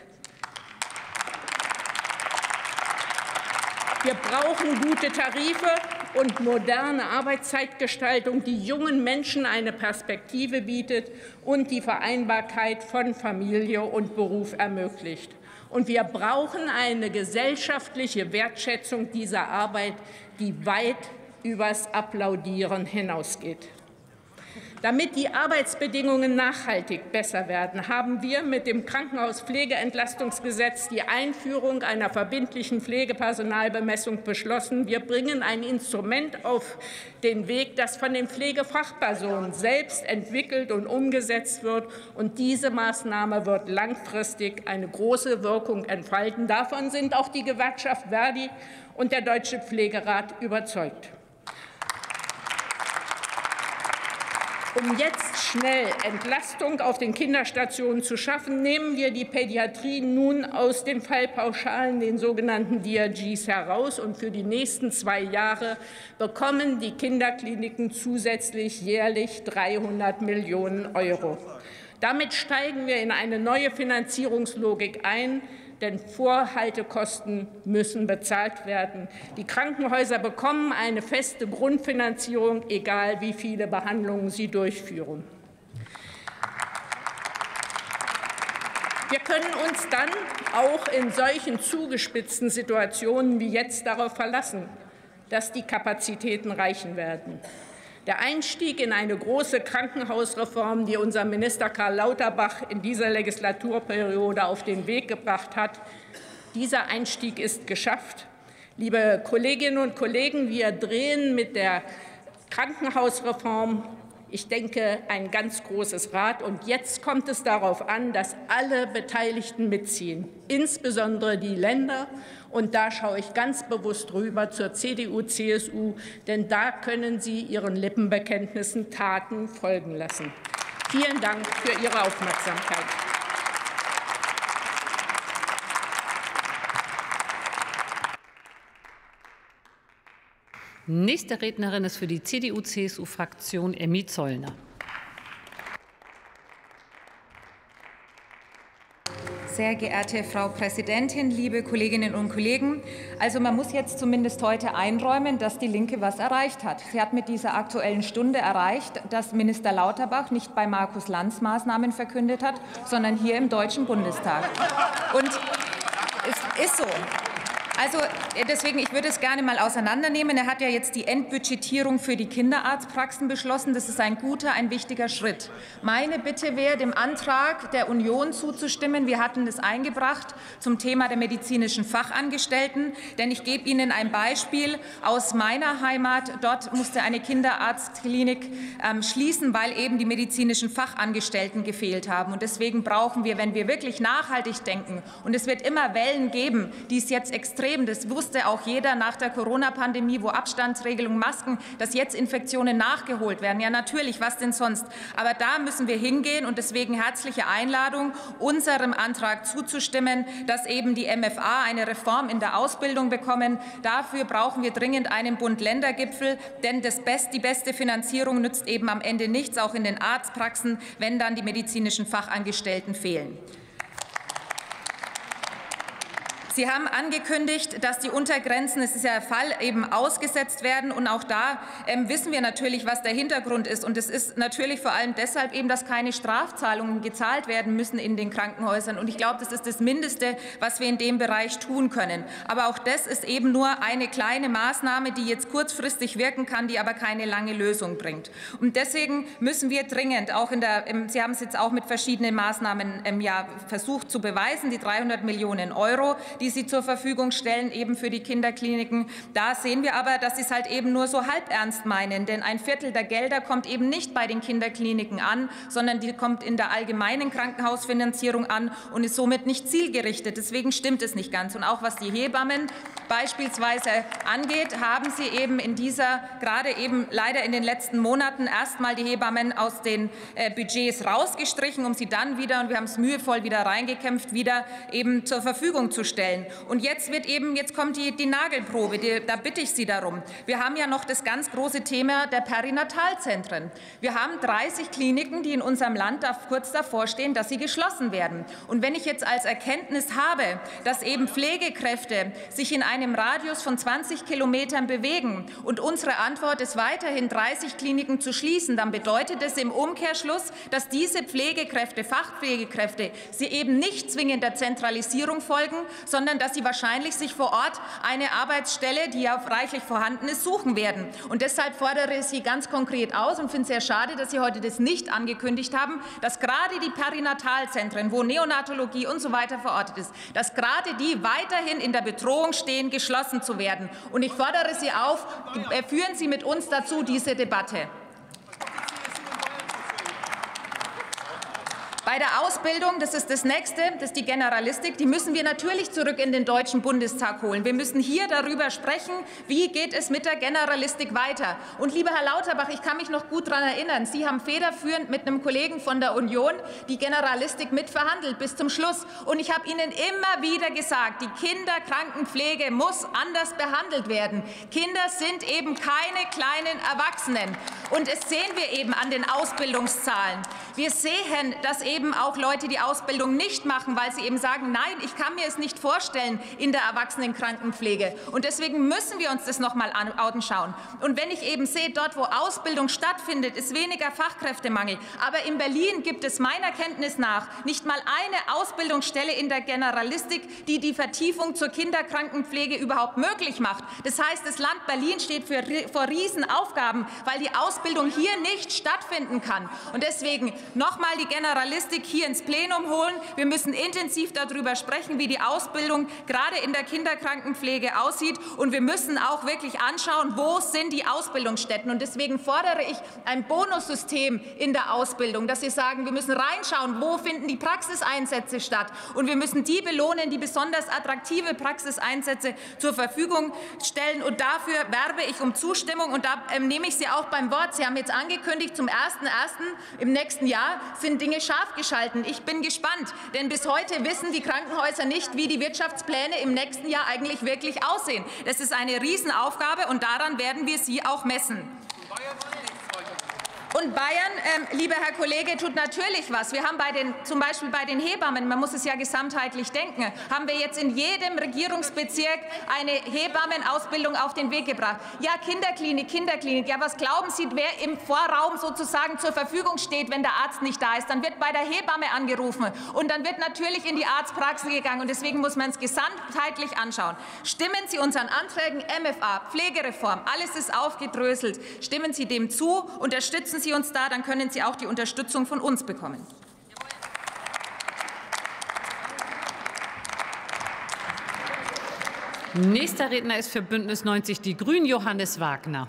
Wir brauchen gute Tarife und moderne Arbeitszeitgestaltung, die jungen Menschen eine Perspektive bietet und die Vereinbarkeit von Familie und Beruf ermöglicht. Und wir brauchen eine gesellschaftliche Wertschätzung dieser Arbeit, die weit übers Applaudieren hinausgeht. Damit die Arbeitsbedingungen nachhaltig besser werden, haben wir mit dem Krankenhauspflegeentlastungsgesetz die Einführung einer verbindlichen Pflegepersonalbemessung beschlossen. Wir bringen ein Instrument auf den Weg, das von den Pflegefachpersonen selbst entwickelt und umgesetzt wird. Und diese Maßnahme wird langfristig eine große Wirkung entfalten. Davon sind auch die Gewerkschaft Verdi und der Deutsche Pflegerat überzeugt. Um jetzt schnell Entlastung auf den Kinderstationen zu schaffen, nehmen wir die Pädiatrie nun aus den Fallpauschalen, den sogenannten D R Gs, heraus. Und für die nächsten zwei Jahre bekommen die Kinderkliniken zusätzlich jährlich dreihundert Millionen Euro. Damit steigen wir in eine neue Finanzierungslogik ein, denn Vorhaltekosten müssen bezahlt werden. Die Krankenhäuser bekommen eine feste Grundfinanzierung, egal wie viele Behandlungen sie durchführen. Wir können uns dann auch in solchen zugespitzten Situationen wie jetzt darauf verlassen, dass die Kapazitäten reichen werden. Der Einstieg in eine große Krankenhausreform, die unser Minister Karl Lauterbach in dieser Legislaturperiode auf den Weg gebracht hat, Dieser Einstieg ist geschafft. Liebe Kolleginnen und Kollegen, wir drehen mit der Krankenhausreform, ich denke, ein ganz großes Rad. Und jetzt kommt es darauf an, dass alle Beteiligten mitziehen, insbesondere die Länder. Und da schaue ich ganz bewusst rüber zur C D U C S U, denn da können Sie Ihren Lippenbekenntnissen Taten folgen lassen. Vielen Dank für Ihre Aufmerksamkeit. Nächste Rednerin ist für die C D U C S U-Fraktion Emmy Zollner. Sehr geehrte Frau Präsidentin, liebe Kolleginnen und Kollegen! Also man muss jetzt zumindest heute einräumen, dass die Linke was erreicht hat. Sie hat mit dieser Aktuellen Stunde erreicht, dass Minister Lauterbach nicht bei Markus Lanz Maßnahmen verkündet hat, sondern hier im Deutschen Bundestag. Und es ist so. Also deswegen, ich würde es gerne mal auseinandernehmen. Er hat ja jetzt die Endbudgetierung für die Kinderarztpraxen beschlossen. Das ist ein guter, ein wichtiger Schritt. Meine Bitte wäre, dem Antrag der Union zuzustimmen. Wir hatten das eingebracht zum Thema der medizinischen Fachangestellten. Denn ich gebe Ihnen ein Beispiel aus meiner Heimat. Dort musste eine Kinderarztklinik ähm, schließen, weil eben die medizinischen Fachangestellten gefehlt haben. Und deswegen brauchen wir, wenn wir wirklich nachhaltig denken, und es wird immer Wellen geben, die es jetzt extrem, das wusste auch jeder nach der Corona-Pandemie, wo Abstandsregelung, Masken, dass jetzt Infektionen nachgeholt werden. Ja, natürlich, was denn sonst? Aber da müssen wir hingehen, und deswegen herzliche Einladung, unserem Antrag zuzustimmen, dass eben die M F A eine Reform in der Ausbildung bekommen. Dafür brauchen wir dringend einen Bund-Länder-Gipfel, denn das Best, die beste Finanzierung nützt eben am Ende nichts, auch in den Arztpraxen, wenn dann die medizinischen Fachangestellten fehlen. Sie haben angekündigt, dass die Untergrenzen, es ist ja der Fall, eben ausgesetzt werden. Und auch da ähm, wissen wir natürlich, was der Hintergrund ist. Und es ist natürlich vor allem deshalb eben, dass keine Strafzahlungen gezahlt werden müssen in den Krankenhäusern. Und ich glaube, das ist das Mindeste, was wir in dem Bereich tun können. Aber auch das ist eben nur eine kleine Maßnahme, die jetzt kurzfristig wirken kann, die aber keine lange Lösung bringt. Und deswegen müssen wir dringend, auch in der, Sie haben es jetzt auch mit verschiedenen Maßnahmen im Jahr versucht zu beweisen, die dreihundert Millionen Euro, die die Sie zur Verfügung stellen, eben für die Kinderkliniken. Da sehen wir aber, dass Sie es halt eben nur so halb ernst meinen. Denn ein Viertel der Gelder kommt eben nicht bei den Kinderkliniken an, sondern die kommt in der allgemeinen Krankenhausfinanzierung an und ist somit nicht zielgerichtet. Deswegen stimmt es nicht ganz. Und auch was die Hebammen beispielsweise angeht, haben Sie eben in dieser, gerade eben leider in den letzten Monaten, erstmal die Hebammen aus den äh, Budgets rausgestrichen, um sie dann wieder, und wir haben es mühevoll wieder reingekämpft, wieder eben zur Verfügung zu stellen. Und jetzt wird eben, jetzt kommt die, die Nagelprobe, die, da bitte ich Sie darum. Wir haben ja noch das ganz große Thema der Perinatalzentren. Wir haben dreißig Kliniken, die in unserem Land da kurz davor stehen, dass sie geschlossen werden. Und wenn ich jetzt als Erkenntnis habe, dass eben Pflegekräfte sich in einem Radius von zwanzig Kilometern bewegen und unsere Antwort ist weiterhin dreißig Kliniken zu schließen, dann bedeutet es im Umkehrschluss, dass diese Pflegekräfte, Fachpflegekräfte, sie eben nicht zwingend der Zentralisierung folgen, sondern dass sie wahrscheinlich sich vor Ort eine Arbeitsstelle, die ja reichlich vorhanden ist, suchen werden. Und deshalb fordere ich Sie ganz konkret aus und finde es sehr schade, dass Sie heute das nicht angekündigt haben, dass gerade die Perinatalzentren, wo Neonatologie und so weiter verortet ist, dass gerade die weiterhin in der Bedrohung stehen, geschlossen zu werden. Und ich fordere Sie auf, führen Sie mit uns dazu diese Debatte. Bei der Ausbildung, das ist das Nächste, das ist die Generalistik, die müssen wir natürlich zurück in den Deutschen Bundestag holen. Wir müssen hier darüber sprechen, wie geht es mit der Generalistik weiter. Und lieber Herr Lauterbach, ich kann mich noch gut daran erinnern, Sie haben federführend mit einem Kollegen von der Union die Generalistik mitverhandelt bis zum Schluss. Und ich habe Ihnen immer wieder gesagt, die Kinderkrankenpflege muss anders behandelt werden. Kinder sind eben keine kleinen Erwachsenen. Und das sehen wir eben an den Ausbildungszahlen. Wir sehen, dass eben eben auch Leute die Ausbildung nicht machen, weil sie eben sagen, nein, ich kann mir es nicht vorstellen in der Erwachsenenkrankenpflege. Und deswegen müssen wir uns das noch mal anschauen. Und wenn ich eben sehe, dort, wo Ausbildung stattfindet, ist weniger Fachkräftemangel. Aber in Berlin gibt es meiner Kenntnis nach nicht mal eine Ausbildungsstelle in der Generalistik, die die Vertiefung zur Kinderkrankenpflege überhaupt möglich macht. Das heißt, das Land Berlin steht für, vor Riesenaufgaben, weil die Ausbildung hier nicht stattfinden kann. Und deswegen noch mal die Generalistik Statistik hier ins Plenum holen. Wir müssen intensiv darüber sprechen, wie die Ausbildung gerade in der Kinderkrankenpflege aussieht. Und wir müssen auch wirklich anschauen, wo sind die Ausbildungsstätten. Und deswegen fordere ich ein Bonussystem in der Ausbildung, dass wir sagen, wir müssen reinschauen, wo finden die Praxiseinsätze statt. Und wir müssen die belohnen, die besonders attraktive Praxiseinsätze zur Verfügung stellen. Und dafür werbe ich um Zustimmung. Und da ähm, nehme ich Sie auch beim Wort. Sie haben jetzt angekündigt, zum ersten ersten im nächsten Jahr sind Dinge scharf geschalten. Ich bin gespannt, denn bis heute wissen die Krankenhäuser nicht, wie die Wirtschaftspläne im nächsten Jahr eigentlich wirklich aussehen. Das ist eine Riesenaufgabe, und daran werden wir Sie auch messen. Und Bayern, ähm, lieber Herr Kollege, tut natürlich was. Wir haben bei den, zum Beispiel bei den Hebammen, man muss es ja gesamtheitlich denken, haben wir jetzt in jedem Regierungsbezirk eine Hebammenausbildung auf den Weg gebracht. Ja, Kinderklinik, Kinderklinik. Ja, was glauben Sie, wer im Vorraum sozusagen zur Verfügung steht, wenn der Arzt nicht da ist? Dann wird bei der Hebamme angerufen und dann wird natürlich in die Arztpraxis gegangen. Und deswegen muss man es gesamtheitlich anschauen. Stimmen Sie unseren Anträgen M F A, Pflegereform, alles ist aufgedröselt. Stimmen Sie dem zu, unterstützen Sie Sie uns da, dann können Sie auch die Unterstützung von uns bekommen. Nächster Redner ist für Bündnis neunzig Die Grünen Johannes Wagner.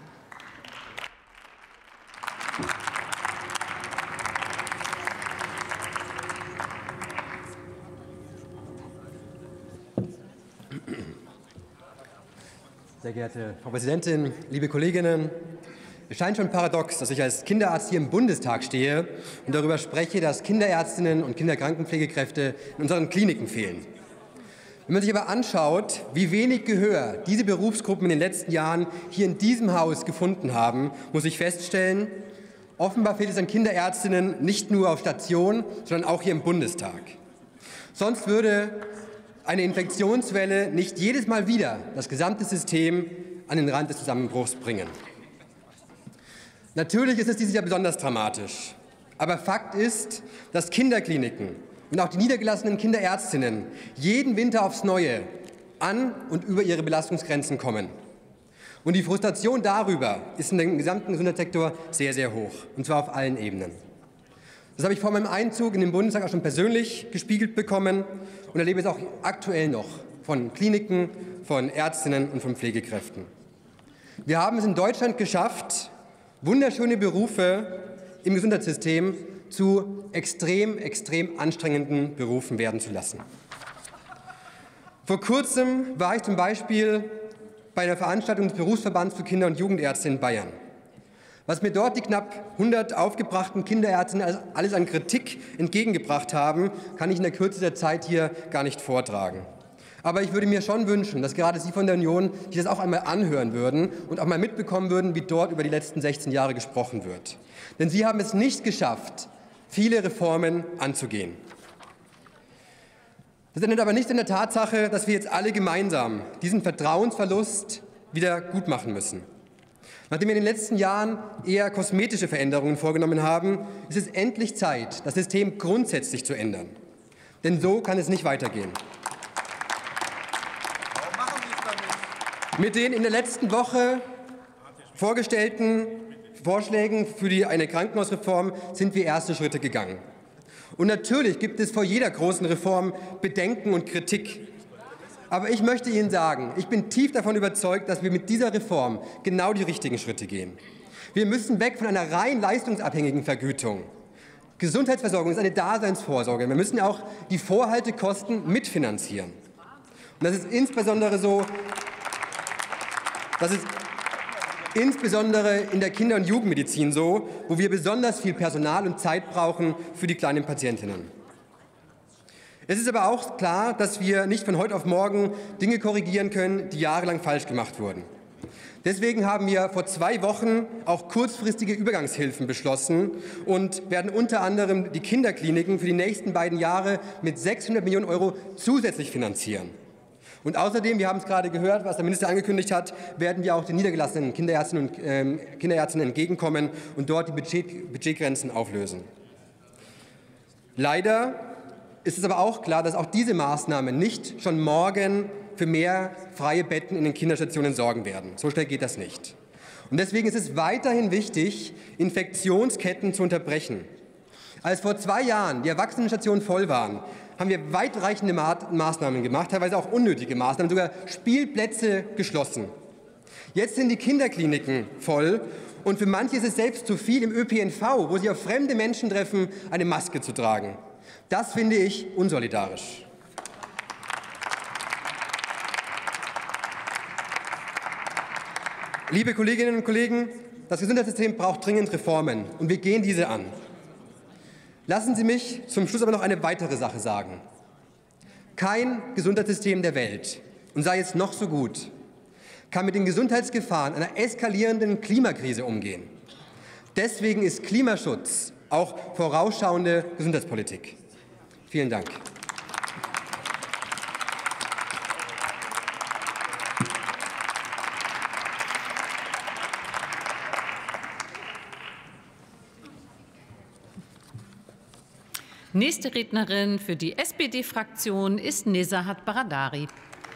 Sehr geehrte Frau Präsidentin, liebe Kolleginnen! Es scheint schon paradox, dass ich als Kinderarzt hier im Bundestag stehe und darüber spreche, dass Kinderärztinnen und Kinderkrankenpflegekräfte in unseren Kliniken fehlen. Wenn man sich aber anschaut, wie wenig Gehör diese Berufsgruppen in den letzten Jahren hier in diesem Haus gefunden haben, muss ich feststellen, offenbar fehlt es an Kinderärztinnen nicht nur auf Station, sondern auch hier im Bundestag. Sonst würde eine Infektionswelle nicht jedes Mal wieder das gesamte System an den Rand des Zusammenbruchs bringen. Natürlich ist es dieses Jahr besonders dramatisch. Aber Fakt ist, dass Kinderkliniken und auch die niedergelassenen Kinderärztinnen jeden Winter aufs Neue an und über ihre Belastungsgrenzen kommen. Und die Frustration darüber ist in dem gesamten Gesundheitssektor sehr, sehr hoch, und zwar auf allen Ebenen. Das habe ich vor meinem Einzug in den Bundestag auch schon persönlich gespiegelt bekommen und erlebe es auch aktuell noch von Kliniken, von Ärztinnen und von Pflegekräften. Wir haben es in Deutschland geschafft, wunderschöne Berufe im Gesundheitssystem zu extrem, extrem anstrengenden Berufen werden zu lassen. Vor kurzem war ich zum Beispiel bei einer Veranstaltung des Berufsverbands für Kinder- und Jugendärzte in Bayern. Was mir dort die knapp hundert aufgebrachten Kinderärztinnen alles an Kritik entgegengebracht haben, kann ich in der Kürze der Zeit hier gar nicht vortragen. Aber ich würde mir schon wünschen, dass gerade Sie von der Union sich das auch einmal anhören würden und auch mal mitbekommen würden, wie dort über die letzten sechzehn Jahre gesprochen wird. Denn Sie haben es nicht geschafft, viele Reformen anzugehen. Das ändert aber nicht an der Tatsache, dass wir jetzt alle gemeinsam diesen Vertrauensverlust wieder gutmachen müssen. Nachdem wir in den letzten Jahren eher kosmetische Veränderungen vorgenommen haben, ist es endlich Zeit, das System grundsätzlich zu ändern. Denn so kann es nicht weitergehen. Mit den in der letzten Woche vorgestellten Vorschlägen für die, eine Krankenhausreform sind wir erste Schritte gegangen. Und natürlich gibt es vor jeder großen Reform Bedenken und Kritik. Aber ich möchte Ihnen sagen, ich bin tief davon überzeugt, dass wir mit dieser Reform genau die richtigen Schritte gehen. Wir müssen weg von einer rein leistungsabhängigen Vergütung. Gesundheitsversorgung ist eine Daseinsvorsorge. Wir müssen auch die Vorhaltekosten mitfinanzieren. Und das ist insbesondere so, Das ist insbesondere in der Kinder- und Jugendmedizin so, wo wir besonders viel Personal und Zeit brauchen für die kleinen Patientinnen. Es ist aber auch klar, dass wir nicht von heute auf morgen Dinge korrigieren können, die jahrelang falsch gemacht wurden. Deswegen haben wir vor zwei Wochen auch kurzfristige Übergangshilfen beschlossen und werden unter anderem die Kinderkliniken für die nächsten beiden Jahre mit sechshundert Millionen Euro zusätzlich finanzieren. Und außerdem, wir haben es gerade gehört, was der Minister angekündigt hat, werden wir auch den niedergelassenen Kinderärztinnen und äh, Kinderärztinnen entgegenkommen und dort die Budget, Budgetgrenzen auflösen. Leider ist es aber auch klar, dass auch diese Maßnahmen nicht schon morgen für mehr freie Betten in den Kinderstationen sorgen werden. So schnell geht das nicht. Und deswegen ist es weiterhin wichtig, Infektionsketten zu unterbrechen. Als vor zwei Jahren die Erwachsenenstationen voll waren, haben wir weitreichende Maßnahmen gemacht, teilweise auch unnötige Maßnahmen, sogar Spielplätze geschlossen. Jetzt sind die Kinderkliniken voll und für manche ist es selbst zu viel, im Ö P N V, wo sie auf fremde Menschen treffen, eine Maske zu tragen. Das finde ich unsolidarisch. Liebe Kolleginnen und Kollegen, das Gesundheitssystem braucht dringend Reformen, und wir gehen diese an. Lassen Sie mich zum Schluss aber noch eine weitere Sache sagen. Kein Gesundheitssystem der Welt, und sei es noch so gut, kann mit den Gesundheitsgefahren einer eskalierenden Klimakrise umgehen. Deswegen ist Klimaschutz auch vorausschauende Gesundheitspolitik. Vielen Dank. Nächste Rednerin für die S P D-Fraktion ist Nezahat Baradari.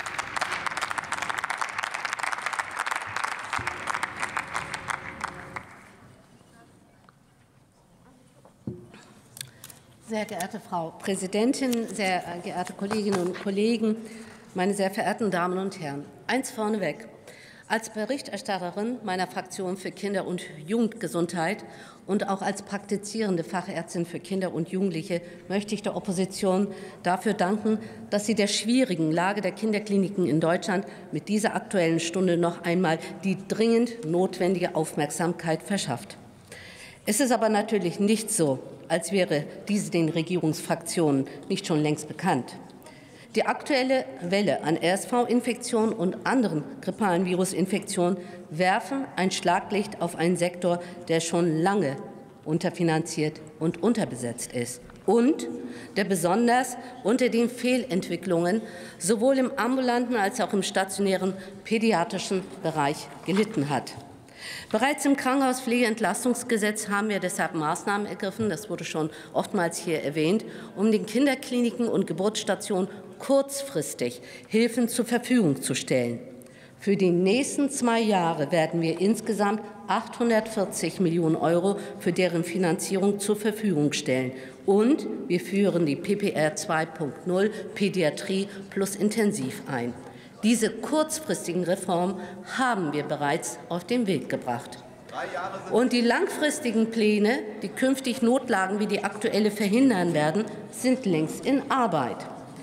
Sehr geehrte Frau Präsidentin, sehr geehrte Kolleginnen und Kollegen, meine sehr verehrten Damen und Herren! Eins vorneweg. Als Berichterstatterin meiner Fraktion für Kinder- und Jugendgesundheit und auch als praktizierende Fachärztin für Kinder und Jugendliche möchte ich der Opposition dafür danken, dass sie der schwierigen Lage der Kinderkliniken in Deutschland mit dieser Aktuellen Stunde noch einmal die dringend notwendige Aufmerksamkeit verschafft. Es ist aber natürlich nicht so, als wäre diese den Regierungsfraktionen nicht schon längst bekannt. Die aktuelle Welle an R S V-Infektionen und anderen grippalen Virusinfektionen werfen ein Schlaglicht auf einen Sektor, der schon lange unterfinanziert und unterbesetzt ist und der besonders unter den Fehlentwicklungen sowohl im ambulanten als auch im stationären pädiatrischen Bereich gelitten hat. Bereits im Krankenhauspflegeentlastungsgesetz haben wir deshalb Maßnahmen ergriffen, das wurde schon oftmals hier erwähnt, um den Kinderkliniken und Geburtsstationen kurzfristig Hilfen zur Verfügung zu stellen. Für die nächsten zwei Jahre werden wir insgesamt achthundertvierzig Millionen Euro für deren Finanzierung zur Verfügung stellen. Und wir führen die P P R zwei Punkt null Pädiatrie plus Intensiv ein. Diese kurzfristigen Reformen haben wir bereits auf den Weg gebracht. Und die langfristigen Pläne, die künftig Notlagen wie die aktuelle verhindern werden, sind längst in Arbeit.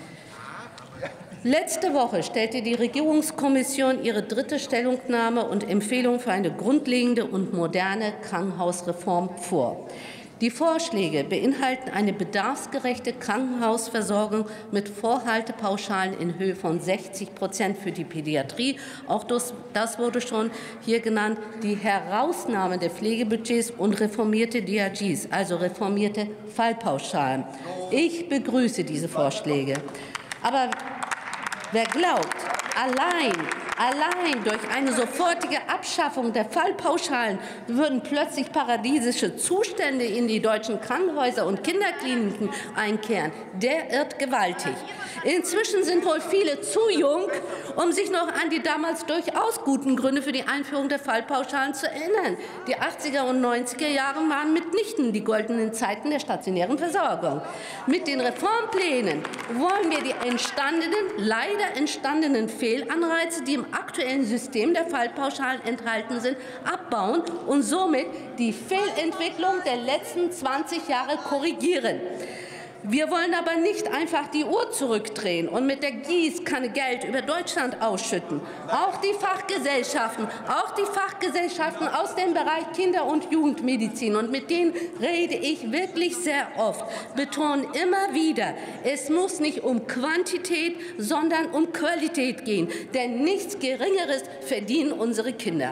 Letzte Woche stellte die Regierungskommission ihre dritte Stellungnahme und Empfehlung für eine grundlegende und moderne Krankenhausreform vor. Die Vorschläge beinhalten eine bedarfsgerechte Krankenhausversorgung mit Vorhaltepauschalen in Höhe von sechzig Prozent für die Pädiatrie. Auch das, das wurde schon hier genannt. Die Herausnahme der Pflegebudgets und reformierte D R Gs, also reformierte Fallpauschalen. Ich begrüße diese Vorschläge. Aber wer glaubt, allein, allein durch eine sofortige Abschaffung der Fallpauschalen würden plötzlich paradiesische Zustände in die deutschen Krankenhäuser und Kinderkliniken einkehren, der irrt gewaltig. Inzwischen sind wohl viele zu jung, um sich noch an die damals durchaus guten Gründe für die Einführung der Fallpauschalen zu erinnern. Die achtziger und neunziger Jahre waren mitnichten die goldenen Zeiten der stationären Versorgung. Mit den Reformplänen wollen wir die entstandenen, leider entstandenen Fehlanreize, die im aktuellen System der Fallpauschalen enthalten sind, abbauen und somit die Fehlentwicklung der letzten zwanzig Jahre korrigieren. Wir wollen aber nicht einfach die Uhr zurückdrehen und mit der Gießkanne Geld über Deutschland ausschütten. Auch die Fachgesellschaften, auch die Fachgesellschaften aus dem Bereich Kinder- und Jugendmedizin, und mit denen rede ich wirklich sehr oft, betonen immer wieder, es muss nicht um Quantität, sondern um Qualität gehen. Denn nichts Geringeres verdienen unsere Kinder.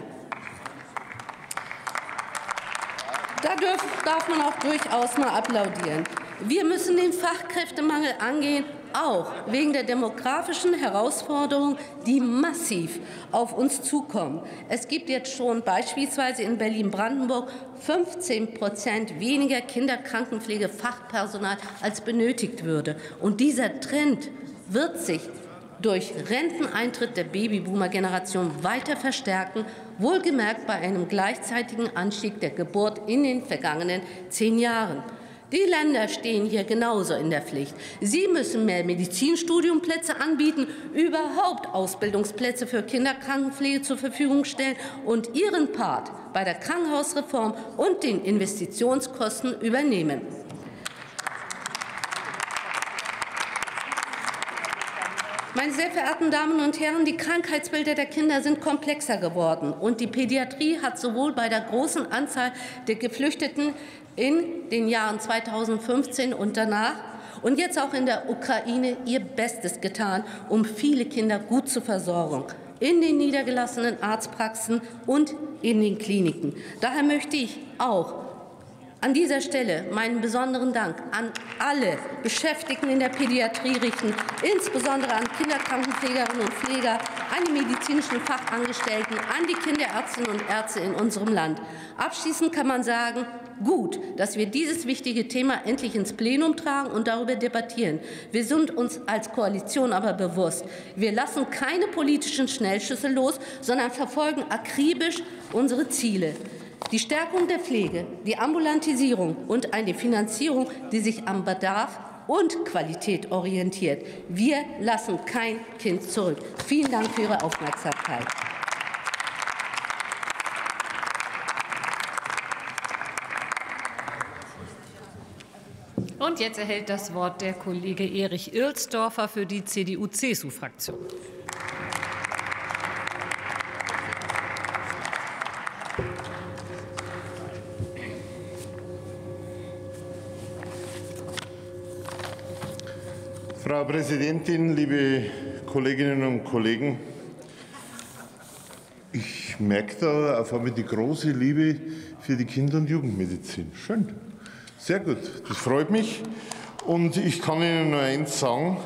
Da darf man auch durchaus mal applaudieren. Wir müssen den Fachkräftemangel angehen, auch wegen der demografischen Herausforderungen, die massiv auf uns zukommen. Es gibt jetzt schon beispielsweise in Berlin-Brandenburg fünfzehn Prozent weniger Kinderkrankenpflegefachpersonal, als benötigt würde. Und dieser Trend wird sich durch Renteneintritt der Babyboomer-Generation weiter verstärken, wohlgemerkt bei einem gleichzeitigen Anstieg der Geburt in den vergangenen zehn Jahren. Die Länder stehen hier genauso in der Pflicht. Sie müssen mehr Medizinstudiumplätze anbieten, überhaupt Ausbildungsplätze für Kinderkrankenpflege zur Verfügung stellen und ihren Part bei der Krankenhausreform und den Investitionskosten übernehmen. Meine sehr verehrten Damen und Herren, die Krankheitsbilder der Kinder sind komplexer geworden, und die Pädiatrie hat sowohl bei der großen Anzahl der Geflüchteten in den Jahren zweitausendfünfzehn und danach und jetzt auch in der Ukraine ihr Bestes getan, um viele Kinder gut zu versorgen, in den niedergelassenen Arztpraxen und in den Kliniken. Daher möchte ich auch an dieser Stelle meinen besonderen Dank an alle Beschäftigten in der Pädiatrie richten, insbesondere an Kinderkrankenpflegerinnen und Pfleger, an die medizinischen Fachangestellten, an die Kinderärztinnen und Ärzte in unserem Land. Abschließend kann man sagen, gut, dass wir dieses wichtige Thema endlich ins Plenum tragen und darüber debattieren. Wir sind uns als Koalition aber bewusst, wir lassen keine politischen Schnellschüsse los, sondern verfolgen akribisch unsere Ziele. Die Stärkung der Pflege, die Ambulantisierung und eine Finanzierung, die sich am Bedarf und Qualität orientiert. Wir lassen kein Kind zurück. Vielen Dank für Ihre Aufmerksamkeit. Und jetzt erhält das Wort der Kollege Erich Ilsdorfer für die C D U-C S U-Fraktion. Frau Präsidentin, liebe Kolleginnen und Kollegen! Ich merke da auf einmal die große Liebe für die Kinder- und Jugendmedizin. Schön, sehr gut, das freut mich. Und ich kann Ihnen nur eins sagen,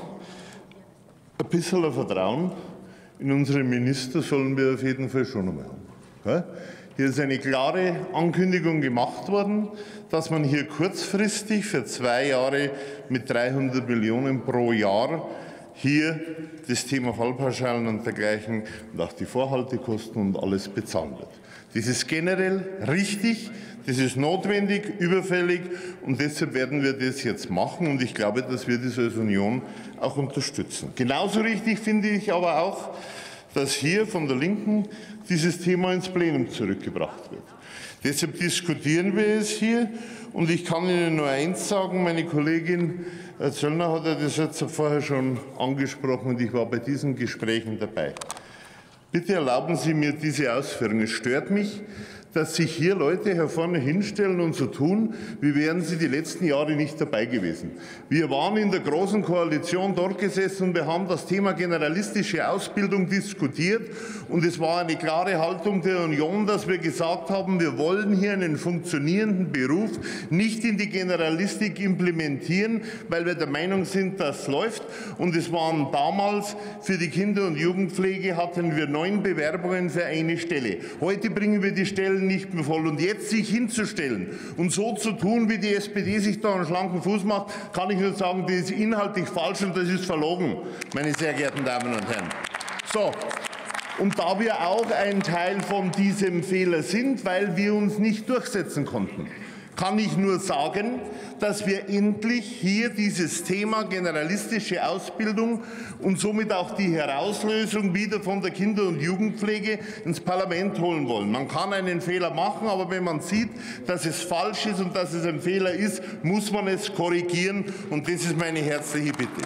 ein bisschen Vertrauen in unsere Minister sollen wir auf jeden Fall schon einmal haben. Hier ist eine klare Ankündigung gemacht worden, dass man hier kurzfristig für zwei Jahre mit dreihundert Millionen pro Jahr hier das Thema Fallpauschalen und dergleichen und auch die Vorhaltekosten und alles bezahlen wird. Das ist generell richtig, das ist notwendig, überfällig, und deshalb werden wir das jetzt machen, und ich glaube, dass wir das als Union auch unterstützen. Genauso richtig finde ich aber auch, dass hier von der Linken dieses Thema ins Plenum zurückgebracht wird. Deshalb diskutieren wir es hier, und ich kann Ihnen nur eins sagen, meine Kollegin Zöllner hat ja das jetzt vorher schon angesprochen, und ich war bei diesen Gesprächen dabei. Bitte erlauben Sie mir diese Ausführung. Es stört mich, dass sich hier Leute hier vorne hinstellen und so tun, wie wären sie die letzten Jahre nicht dabei gewesen. Wir waren in der Großen Koalition dort gesessen und wir haben das Thema generalistische Ausbildung diskutiert, und es war eine klare Haltung der Union, dass wir gesagt haben, wir wollen hier einen funktionierenden Beruf nicht in die Generalistik implementieren, weil wir der Meinung sind, das läuft. Und es waren damals für die Kinder- und Jugendpflege hatten wir neun Bewerbungen für eine Stelle. Heute bringen wir die Stellen nicht mehr voll. Und jetzt sich hinzustellen und so zu tun, wie die S P D sich da einen schlanken Fuß macht, kann ich nur sagen, das ist inhaltlich falsch und das ist verlogen, meine sehr geehrten Damen und Herren. So. Und da wir auch ein Teil von diesem Fehler sind, weil wir uns nicht durchsetzen konnten, kann ich nur sagen, dass wir endlich hier dieses Thema generalistische Ausbildung und somit auch die Herauslösung wieder von der Kinder- und Jugendpflege ins Parlament holen wollen. Man kann einen Fehler machen, aber wenn man sieht, dass es falsch ist und dass es ein Fehler ist, muss man es korrigieren, und das ist meine herzliche Bitte.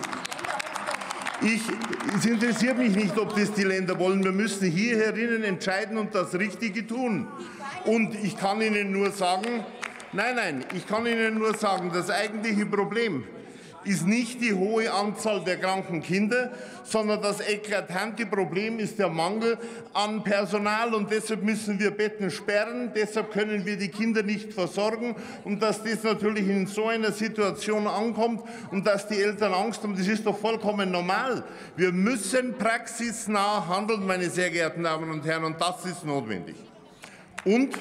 Ich, es interessiert mich nicht, ob das die Länder wollen. Wir müssen hier herinnen entscheiden und das Richtige tun. Und ich kann Ihnen nur sagen, Nein, nein, ich kann Ihnen nur sagen, das eigentliche Problem ist nicht die hohe Anzahl der kranken Kinder, sondern das eklatante Problem ist der Mangel an Personal. Und deshalb müssen wir Betten sperren, deshalb können wir die Kinder nicht versorgen. Und dass das natürlich in so einer Situation ankommt und dass die Eltern Angst haben, das ist doch vollkommen normal. Wir müssen praxisnah handeln, meine sehr geehrten Damen und Herren, und das ist notwendig. Und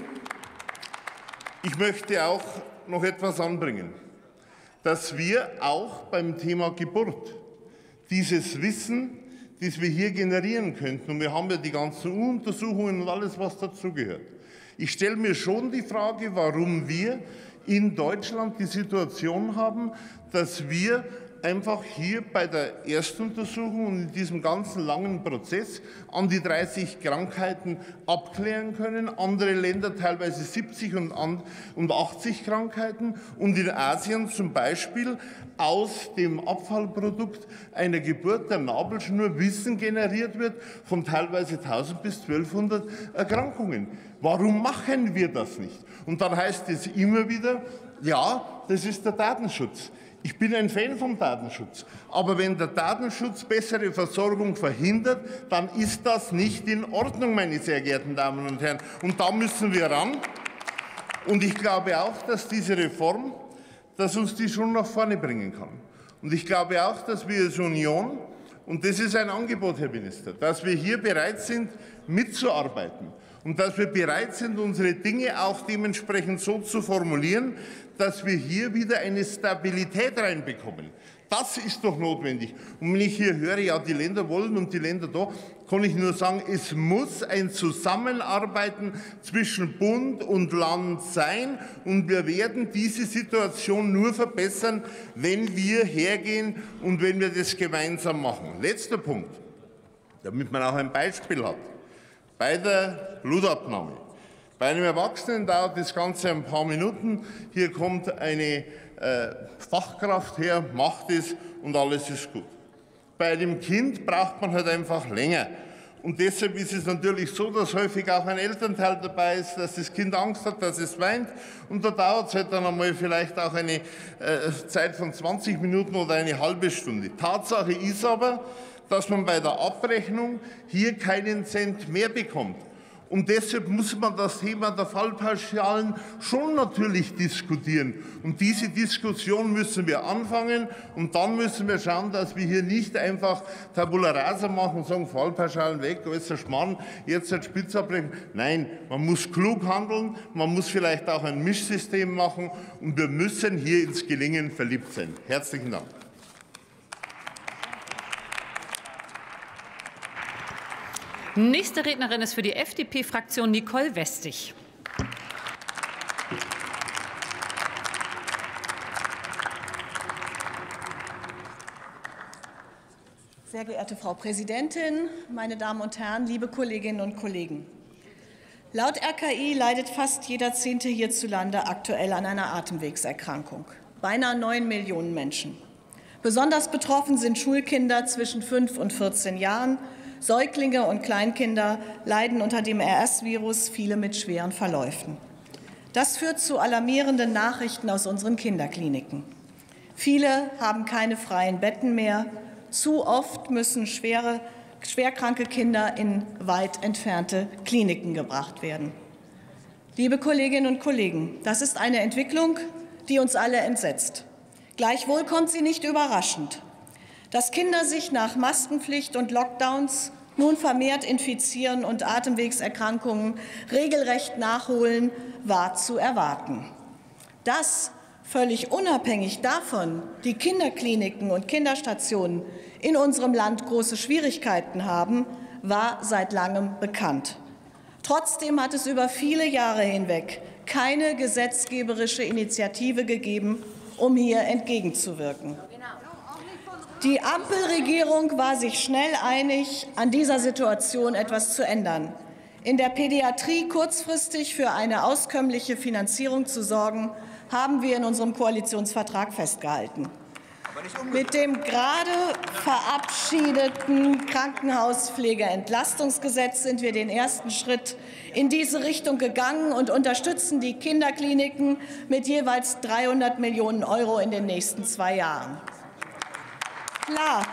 ich möchte auch noch etwas anbringen, dass wir auch beim Thema Geburt dieses Wissen, das wir hier generieren könnten, und wir haben ja die ganzen Untersuchungen und alles, was dazugehört. Ich stelle mir schon die Frage, warum wir in Deutschland die Situation haben, dass wir einfach hier bei der Erstuntersuchung und in diesem ganzen langen Prozess an die dreißig Krankheiten abklären können. Andere Länder teilweise siebzig und achtzig Krankheiten. Und in Asien zum Beispiel aus dem Abfallprodukt einer Geburt der Nabelschnur Wissen generiert wird von teilweise tausend bis zwölfhundert Erkrankungen. Warum machen wir das nicht? Und dann heißt es immer wieder, ja, das ist der Datenschutz. Ich bin ein Fan vom Datenschutz. Aber wenn der Datenschutz bessere Versorgung verhindert, dann ist das nicht in Ordnung, meine sehr geehrten Damen und Herren. Und da müssen wir ran. Und ich glaube auch, dass diese Reform, dass uns die schon nach vorne bringen kann. Und ich glaube auch, dass wir als Union, und das ist ein Angebot, Herr Minister, dass wir hier bereit sind, mitzuarbeiten. Und dass wir bereit sind, unsere Dinge auch dementsprechend so zu formulieren, dass wir hier wieder eine Stabilität reinbekommen. Das ist doch notwendig. Und wenn ich hier höre, ja, die Länder wollen und die Länder da, kann ich nur sagen, es muss ein Zusammenarbeiten zwischen Bund und Land sein. Und wir werden diese Situation nur verbessern, wenn wir hergehen und wenn wir das gemeinsam machen. Letzter Punkt, damit man auch ein Beispiel hat. Bei der Blutabnahme. Bei einem Erwachsenen dauert das Ganze ein paar Minuten. Hier kommt eine äh, Fachkraft her, macht es und alles ist gut. Bei einem Kind braucht man halt einfach länger. Und deshalb ist es natürlich so, dass häufig auch ein Elternteil dabei ist, dass das Kind Angst hat, dass es weint. Und da dauert es halt dann einmal vielleicht auch eine äh, Zeit von zwanzig Minuten oder eine halbe Stunde. Tatsache ist aber, dass man bei der Abrechnung hier keinen Cent mehr bekommt. Und deshalb muss man das Thema der Fallpauschalen schon natürlich diskutieren. Und diese Diskussion müssen wir anfangen. Und dann müssen wir schauen, dass wir hier nicht einfach Tabula rasa machen und sagen, Fallpauschalen weg, alles ein Schmarrn, jetzt hat Spitze abbrechen. Nein, man muss klug handeln, man muss vielleicht auch ein Mischsystem machen. Und wir müssen hier ins Gelingen verliebt sein. Herzlichen Dank. Nächste Rednerin ist für die F D P-Fraktion Nicole Westig. Sehr geehrte Frau Präsidentin, meine Damen und Herren, liebe Kolleginnen und Kollegen! Laut R K I leidet fast jeder Zehnte hierzulande aktuell an einer Atemwegserkrankung. Beinahe neun Millionen Menschen. Besonders betroffen sind Schulkinder zwischen fünf und vierzehn Jahren. Säuglinge und Kleinkinder leiden unter dem R S-Virus, viele mit schweren Verläufen. Das führt zu alarmierenden Nachrichten aus unseren Kinderkliniken. Viele haben keine freien Betten mehr. Zu oft müssen schwere, schwerkranke Kinder in weit entfernte Kliniken gebracht werden. Liebe Kolleginnen und Kollegen, das ist eine Entwicklung, die uns alle entsetzt. Gleichwohl kommt sie nicht überraschend. Dass Kinder sich nach Maskenpflicht und Lockdowns nun vermehrt infizieren und Atemwegserkrankungen regelrecht nachholen, war zu erwarten. Dass völlig unabhängig davon die Kinderkliniken und Kinderstationen in unserem Land große Schwierigkeiten haben, war seit langem bekannt. Trotzdem hat es über viele Jahre hinweg keine gesetzgeberische Initiative gegeben, um hier entgegenzuwirken. Die Ampelregierung war sich schnell einig, an dieser Situation etwas zu ändern. In der Pädiatrie kurzfristig für eine auskömmliche Finanzierung zu sorgen, haben wir in unserem Koalitionsvertrag festgehalten. Mit dem gerade verabschiedeten Krankenhauspflegeentlastungsgesetz sind wir den ersten Schritt in diese Richtung gegangen und unterstützen die Kinderkliniken mit jeweils dreihundert Millionen Euro in den nächsten zwei Jahren. Klar.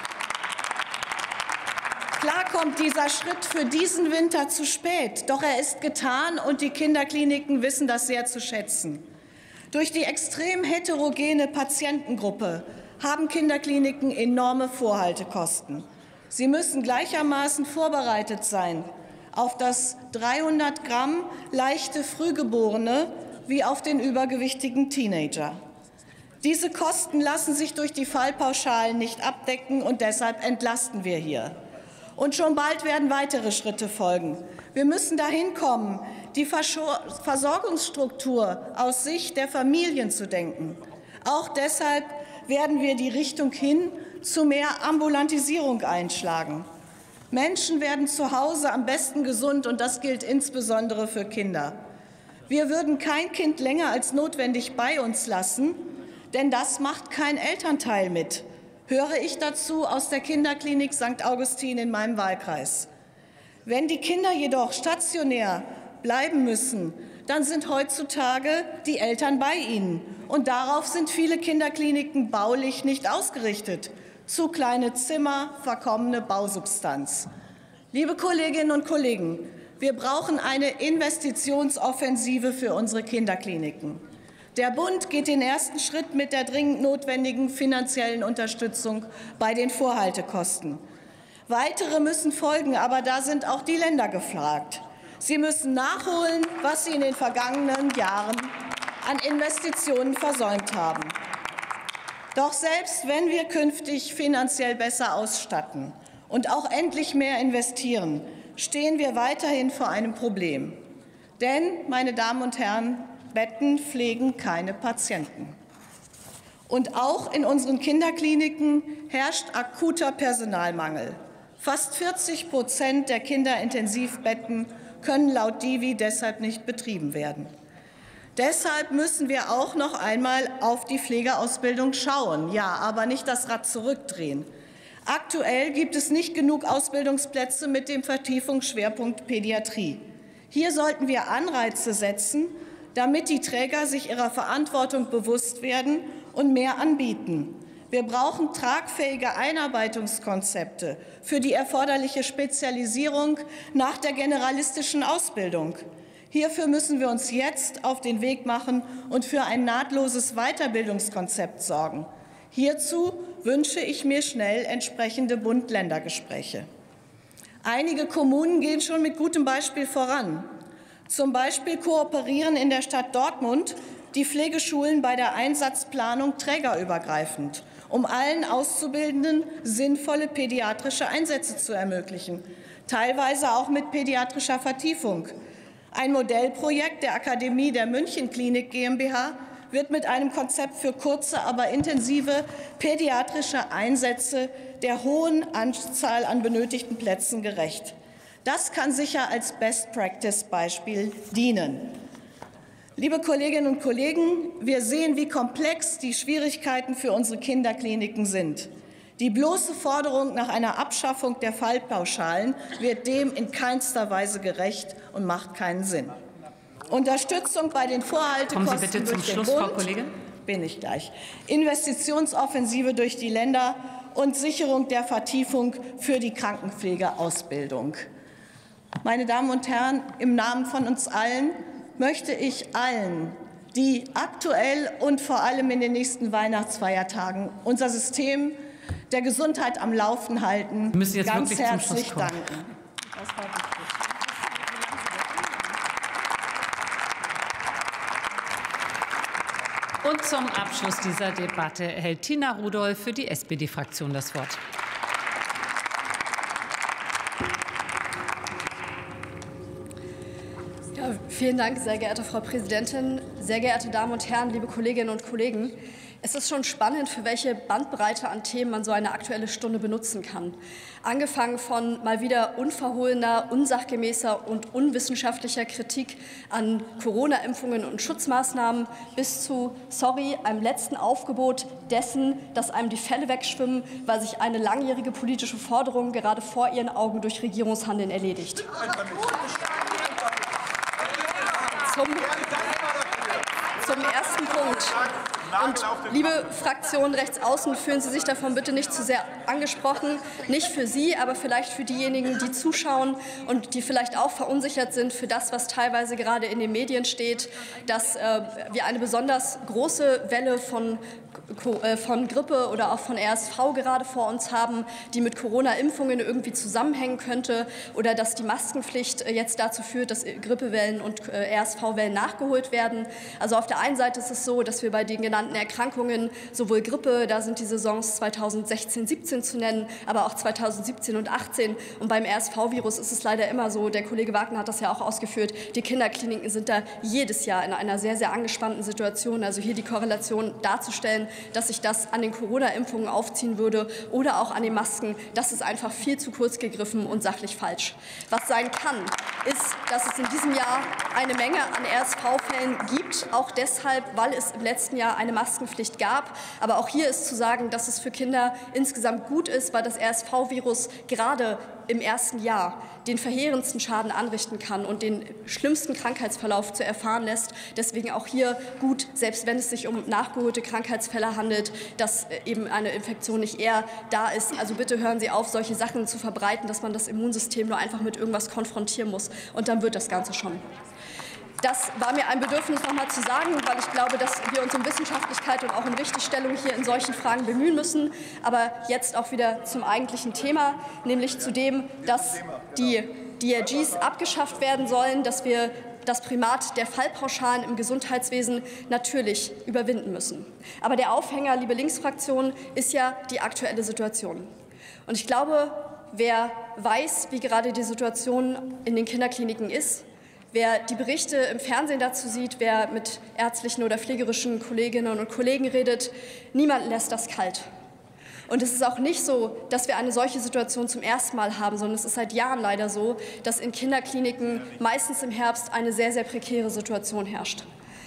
Klar kommt dieser Schritt für diesen Winter zu spät, doch er ist getan und die Kinderkliniken wissen das sehr zu schätzen. Durch die extrem heterogene Patientengruppe haben Kinderkliniken enorme Vorhaltekosten. Sie müssen gleichermaßen vorbereitet sein auf das dreihundert Gramm leichte Frühgeborene wie auf den übergewichtigen Teenager. Diese Kosten lassen sich durch die Fallpauschalen nicht abdecken, und deshalb entlasten wir hier. Und schon bald werden weitere Schritte folgen. Wir müssen dahin kommen, die Versorgungsstruktur aus Sicht der Familien zu denken. Auch deshalb werden wir die Richtung hin zu mehr Ambulantisierung einschlagen. Menschen werden zu Hause am besten gesund, und das gilt insbesondere für Kinder. Wir würden kein Kind länger als notwendig bei uns lassen, denn das macht kein Elternteil mit, höre ich dazu aus der Kinderklinik Sankt Augustin in meinem Wahlkreis. Wenn die Kinder jedoch stationär bleiben müssen, dann sind heutzutage die Eltern bei ihnen. Und darauf sind viele Kinderkliniken baulich nicht ausgerichtet. Zu kleine Zimmer, verkommene Bausubstanz. Liebe Kolleginnen und Kollegen, wir brauchen eine Investitionsoffensive für unsere Kinderkliniken. Der Bund geht den ersten Schritt mit der dringend notwendigen finanziellen Unterstützung bei den Vorhaltekosten. Weitere müssen folgen, aber da sind auch die Länder gefragt. Sie müssen nachholen, was sie in den vergangenen Jahren an Investitionen versäumt haben. Doch selbst wenn wir künftig finanziell besser ausstatten und auch endlich mehr investieren, stehen wir weiterhin vor einem Problem. Denn, meine Damen und Herren, Betten pflegen keine Patienten. Und auch in unseren Kinderkliniken herrscht akuter Personalmangel. Fast vierzig Prozent der Kinderintensivbetten können laut D I V I deshalb nicht betrieben werden. Deshalb müssen wir auch noch einmal auf die Pflegeausbildung schauen. Ja, aber nicht das Rad zurückdrehen. Aktuell gibt es nicht genug Ausbildungsplätze mit dem Vertiefungsschwerpunkt Pädiatrie. Hier sollten wir Anreize setzen, damit die Träger sich ihrer Verantwortung bewusst werden und mehr anbieten. Wir brauchen tragfähige Einarbeitungskonzepte für die erforderliche Spezialisierung nach der generalistischen Ausbildung. Hierfür müssen wir uns jetzt auf den Weg machen und für ein nahtloses Weiterbildungskonzept sorgen. Hierzu wünsche ich mir schnell entsprechende Bund-Länder-Gespräche. Einige Kommunen gehen schon mit gutem Beispiel voran. Zum Beispiel kooperieren in der Stadt Dortmund die Pflegeschulen bei der Einsatzplanung trägerübergreifend, um allen Auszubildenden sinnvolle pädiatrische Einsätze zu ermöglichen, teilweise auch mit pädiatrischer Vertiefung. Ein Modellprojekt der Akademie der München Klinik GmbH wird mit einem Konzept für kurze, aber intensive pädiatrische Einsätze der hohen Anzahl an benötigten Plätzen gerecht. Das kann sicher als Best-Practice-Beispiel dienen. Liebe Kolleginnen und Kollegen, wir sehen, wie komplex die Schwierigkeiten für unsere Kinderkliniken sind. Die bloße Forderung nach einer Abschaffung der Fallpauschalen wird dem in keinster Weise gerecht und macht keinen Sinn. Unterstützung bei den Vorhaltekosten Kommen Sie bitte zum durch den Schluss, Bund, Frau Kollegin. Bin ich gleich. Investitionsoffensive durch die Länder und Sicherung der Vertiefung für die Krankenpflegeausbildung. Meine Damen und Herren, im Namen von uns allen möchte ich allen, die aktuell und vor allem in den nächsten Weihnachtsfeiertagen unser System der Gesundheit am Laufen halten, ganz herzlich danken. Und zum Abschluss dieser Debatte erhält Tina Rudolph für die S P D-Fraktion das Wort. Ja, vielen Dank, sehr geehrte Frau Präsidentin, sehr geehrte Damen und Herren, liebe Kolleginnen und Kollegen. Es ist schon spannend, für welche Bandbreite an Themen man so eine Aktuelle Stunde benutzen kann. Angefangen von mal wieder unverhohlener, unsachgemäßer und unwissenschaftlicher Kritik an Corona-Impfungen und Schutzmaßnahmen bis zu, sorry, einem letzten Aufgebot dessen, dass einem die Fälle wegschwimmen, weil sich eine langjährige politische Forderung gerade vor Ihren Augen durch Regierungshandeln erledigt. Zum, zum ersten Punkt. Und liebe Fraktion rechts außen, fühlen Sie sich davon bitte nicht zu sehr angesprochen. Nicht für Sie, aber vielleicht für diejenigen, die zuschauen und die vielleicht auch verunsichert sind für das, was teilweise gerade in den Medien steht, dass äh, wir eine besonders große Welle von von Grippe oder auch von R S V gerade vor uns haben, die mit Corona-Impfungen irgendwie zusammenhängen könnte, oder dass die Maskenpflicht jetzt dazu führt, dass Grippewellen und R S V-Wellen nachgeholt werden. Also auf der einen Seite ist es so, dass wir bei den genannten genannten Erkrankungen, sowohl Grippe, da sind die Saisons zweitausendsechzehn siebzehn zu nennen, aber auch zweitausendsiebzehn und achtzehn. Und beim R S V-Virus ist es leider immer so, der Kollege Wagner hat das ja auch ausgeführt, die Kinderkliniken sind da jedes Jahr in einer sehr, sehr angespannten Situation. Also hier die Korrelation darzustellen, dass sich das an den Corona-Impfungen aufziehen würde oder auch an den Masken, das ist einfach viel zu kurz gegriffen und sachlich falsch. Was sein kann, ist, dass es in diesem Jahr eine Menge an R S V-Fällen gibt, auch deshalb, weil es im letzten Jahr eine Maskenpflicht gab. Aber auch hier ist zu sagen, dass es für Kinder insgesamt gut ist, weil das R S V-Virus gerade im ersten Jahr den verheerendsten Schaden anrichten kann und den schlimmsten Krankheitsverlauf zu erfahren lässt. Deswegen auch hier gut, selbst wenn es sich um nachgeholte Krankheitsfälle handelt, dass eben eine Infektion nicht eher da ist. Also bitte hören Sie auf, solche Sachen zu verbreiten, dass man das Immunsystem nur einfach mit irgendwas konfrontieren muss. Und dann wird das Ganze schon. Das war mir ein Bedürfnis, noch mal zu sagen, weil ich glaube, dass wir uns um Wissenschaftlichkeit und auch um Richtigstellung hier in solchen Fragen bemühen müssen. Aber jetzt auch wieder zum eigentlichen Thema, nämlich zu dem, dass die D R Gs abgeschafft werden sollen, dass wir das Primat der Fallpauschalen im Gesundheitswesen natürlich überwinden müssen. Aber der Aufhänger, liebe Linksfraktion, ist ja die aktuelle Situation. Und ich glaube, wer weiß, wie gerade die Situation in den Kinderkliniken ist, wer die Berichte im Fernsehen dazu sieht, wer mit ärztlichen oder pflegerischen Kolleginnen und Kollegen redet, niemand lässt das kalt. Und es ist auch nicht so, dass wir eine solche Situation zum ersten Mal haben, sondern es ist seit Jahren leider so, dass in Kinderkliniken meistens im Herbst eine sehr, sehr prekäre Situation herrscht.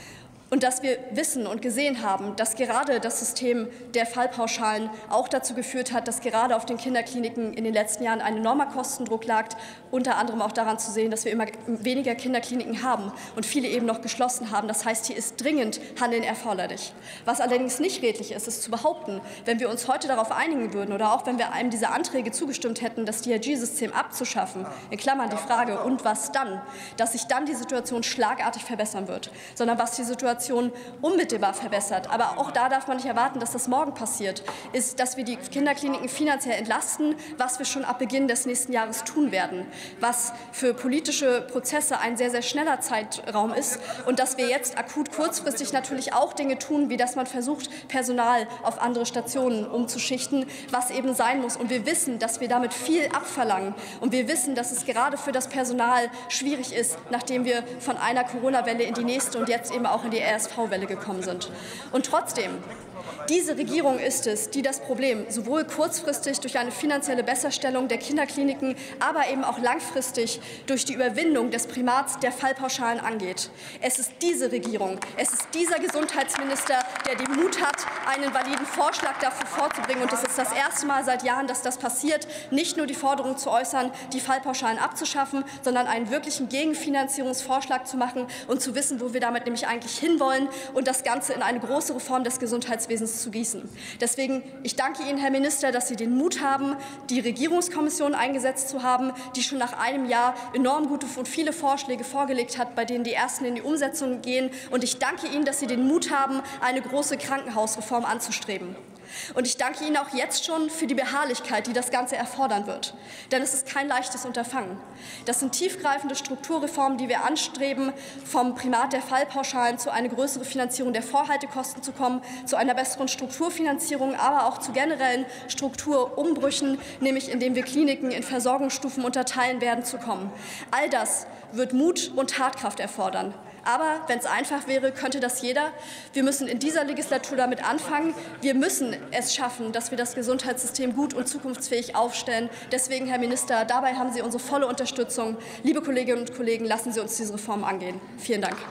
Und dass wir wissen und gesehen haben, dass gerade das System der Fallpauschalen auch dazu geführt hat, dass gerade auf den Kinderkliniken in den letzten Jahren ein enormer Kostendruck lag, unter anderem auch daran zu sehen, dass wir immer weniger Kinderkliniken haben und viele eben noch geschlossen haben. Das heißt, hier ist dringend Handeln erforderlich. Was allerdings nicht redlich ist, ist zu behaupten, wenn wir uns heute darauf einigen würden oder auch wenn wir einem dieser Anträge zugestimmt hätten, das D R G-System abzuschaffen, in Klammern die Frage, und was dann, dass sich dann die Situation schlagartig verbessern wird, sondern was die Situation unmittelbar verbessert. Aber auch da darf man nicht erwarten, dass das morgen passiert, ist, dass wir die Kinderkliniken finanziell entlasten, was wir schon ab Beginn des nächsten Jahres tun werden, was für politische Prozesse ein sehr, sehr schneller Zeitraum ist und dass wir jetzt akut kurzfristig natürlich auch Dinge tun, wie dass man versucht, Personal auf andere Stationen umzuschichten, was eben sein muss. Und wir wissen, dass wir damit viel abverlangen. Und wir wissen, dass es gerade für das Personal schwierig ist, nachdem wir von einer Corona-Welle in die nächste und jetzt eben auch in die R S V-Welle gekommen sind. Und trotzdem, diese Regierung ist es, die das Problem sowohl kurzfristig durch eine finanzielle Besserstellung der Kinderkliniken, aber eben auch langfristig durch die Überwindung des Primats der Fallpauschalen angeht. Es ist diese Regierung, es ist dieser Gesundheitsminister, der den Mut hat, einen validen Vorschlag dafür vorzubringen. Und es ist das erste Mal seit Jahren, dass das passiert, nicht nur die Forderung zu äußern, die Fallpauschalen abzuschaffen, sondern einen wirklichen Gegenfinanzierungsvorschlag zu machen und zu wissen, wo wir damit nämlich eigentlich hinwollen und das Ganze in eine große Reform des Gesundheitswesens zu gießen. Deswegen, ich danke Ihnen, Herr Minister, dass Sie den Mut haben, die Regierungskommission eingesetzt zu haben, die schon nach einem Jahr enorm gute und viele Vorschläge vorgelegt hat, bei denen die ersten in die Umsetzung gehen. Und ich danke Ihnen, dass Sie den Mut haben, eine große Krankenhausreform anzustreben. Und ich danke Ihnen auch jetzt schon für die Beharrlichkeit, die das Ganze erfordern wird. Denn es ist kein leichtes Unterfangen. Das sind tiefgreifende Strukturreformen, die wir anstreben, vom Primat der Fallpauschalen zu einer größeren Finanzierung der Vorhaltekosten zu kommen, zu einer besseren Strukturfinanzierung, aber auch zu generellen Strukturumbrüchen, nämlich indem wir Kliniken in Versorgungsstufen unterteilen werden, zu kommen. All das wird Mut und Tatkraft erfordern. Aber wenn es einfach wäre, könnte das jeder. Wir müssen in dieser Legislatur damit anfangen. Wir müssen es schaffen, dass wir das Gesundheitssystem gut und zukunftsfähig aufstellen. Deswegen, Herr Minister, dabei haben Sie unsere volle Unterstützung. Liebe Kolleginnen und Kollegen, lassen Sie uns diese Reform angehen. Vielen Dank.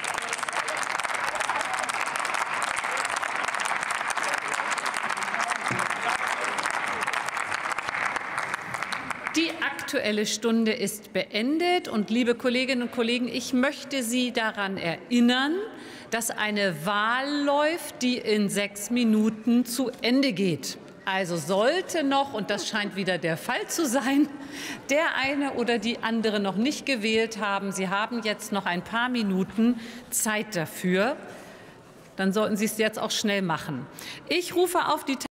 Die Aktuelle Stunde ist beendet. Und, liebe Kolleginnen und Kollegen, ich möchte Sie daran erinnern, dass eine Wahl läuft, die in sechs Minuten zu Ende geht. Also sollte noch, und das scheint wieder der Fall zu sein, der eine oder die andere noch nicht gewählt haben, Sie haben jetzt noch ein paar Minuten Zeit dafür, dann sollten Sie es jetzt auch schnell machen. Ich rufe auf die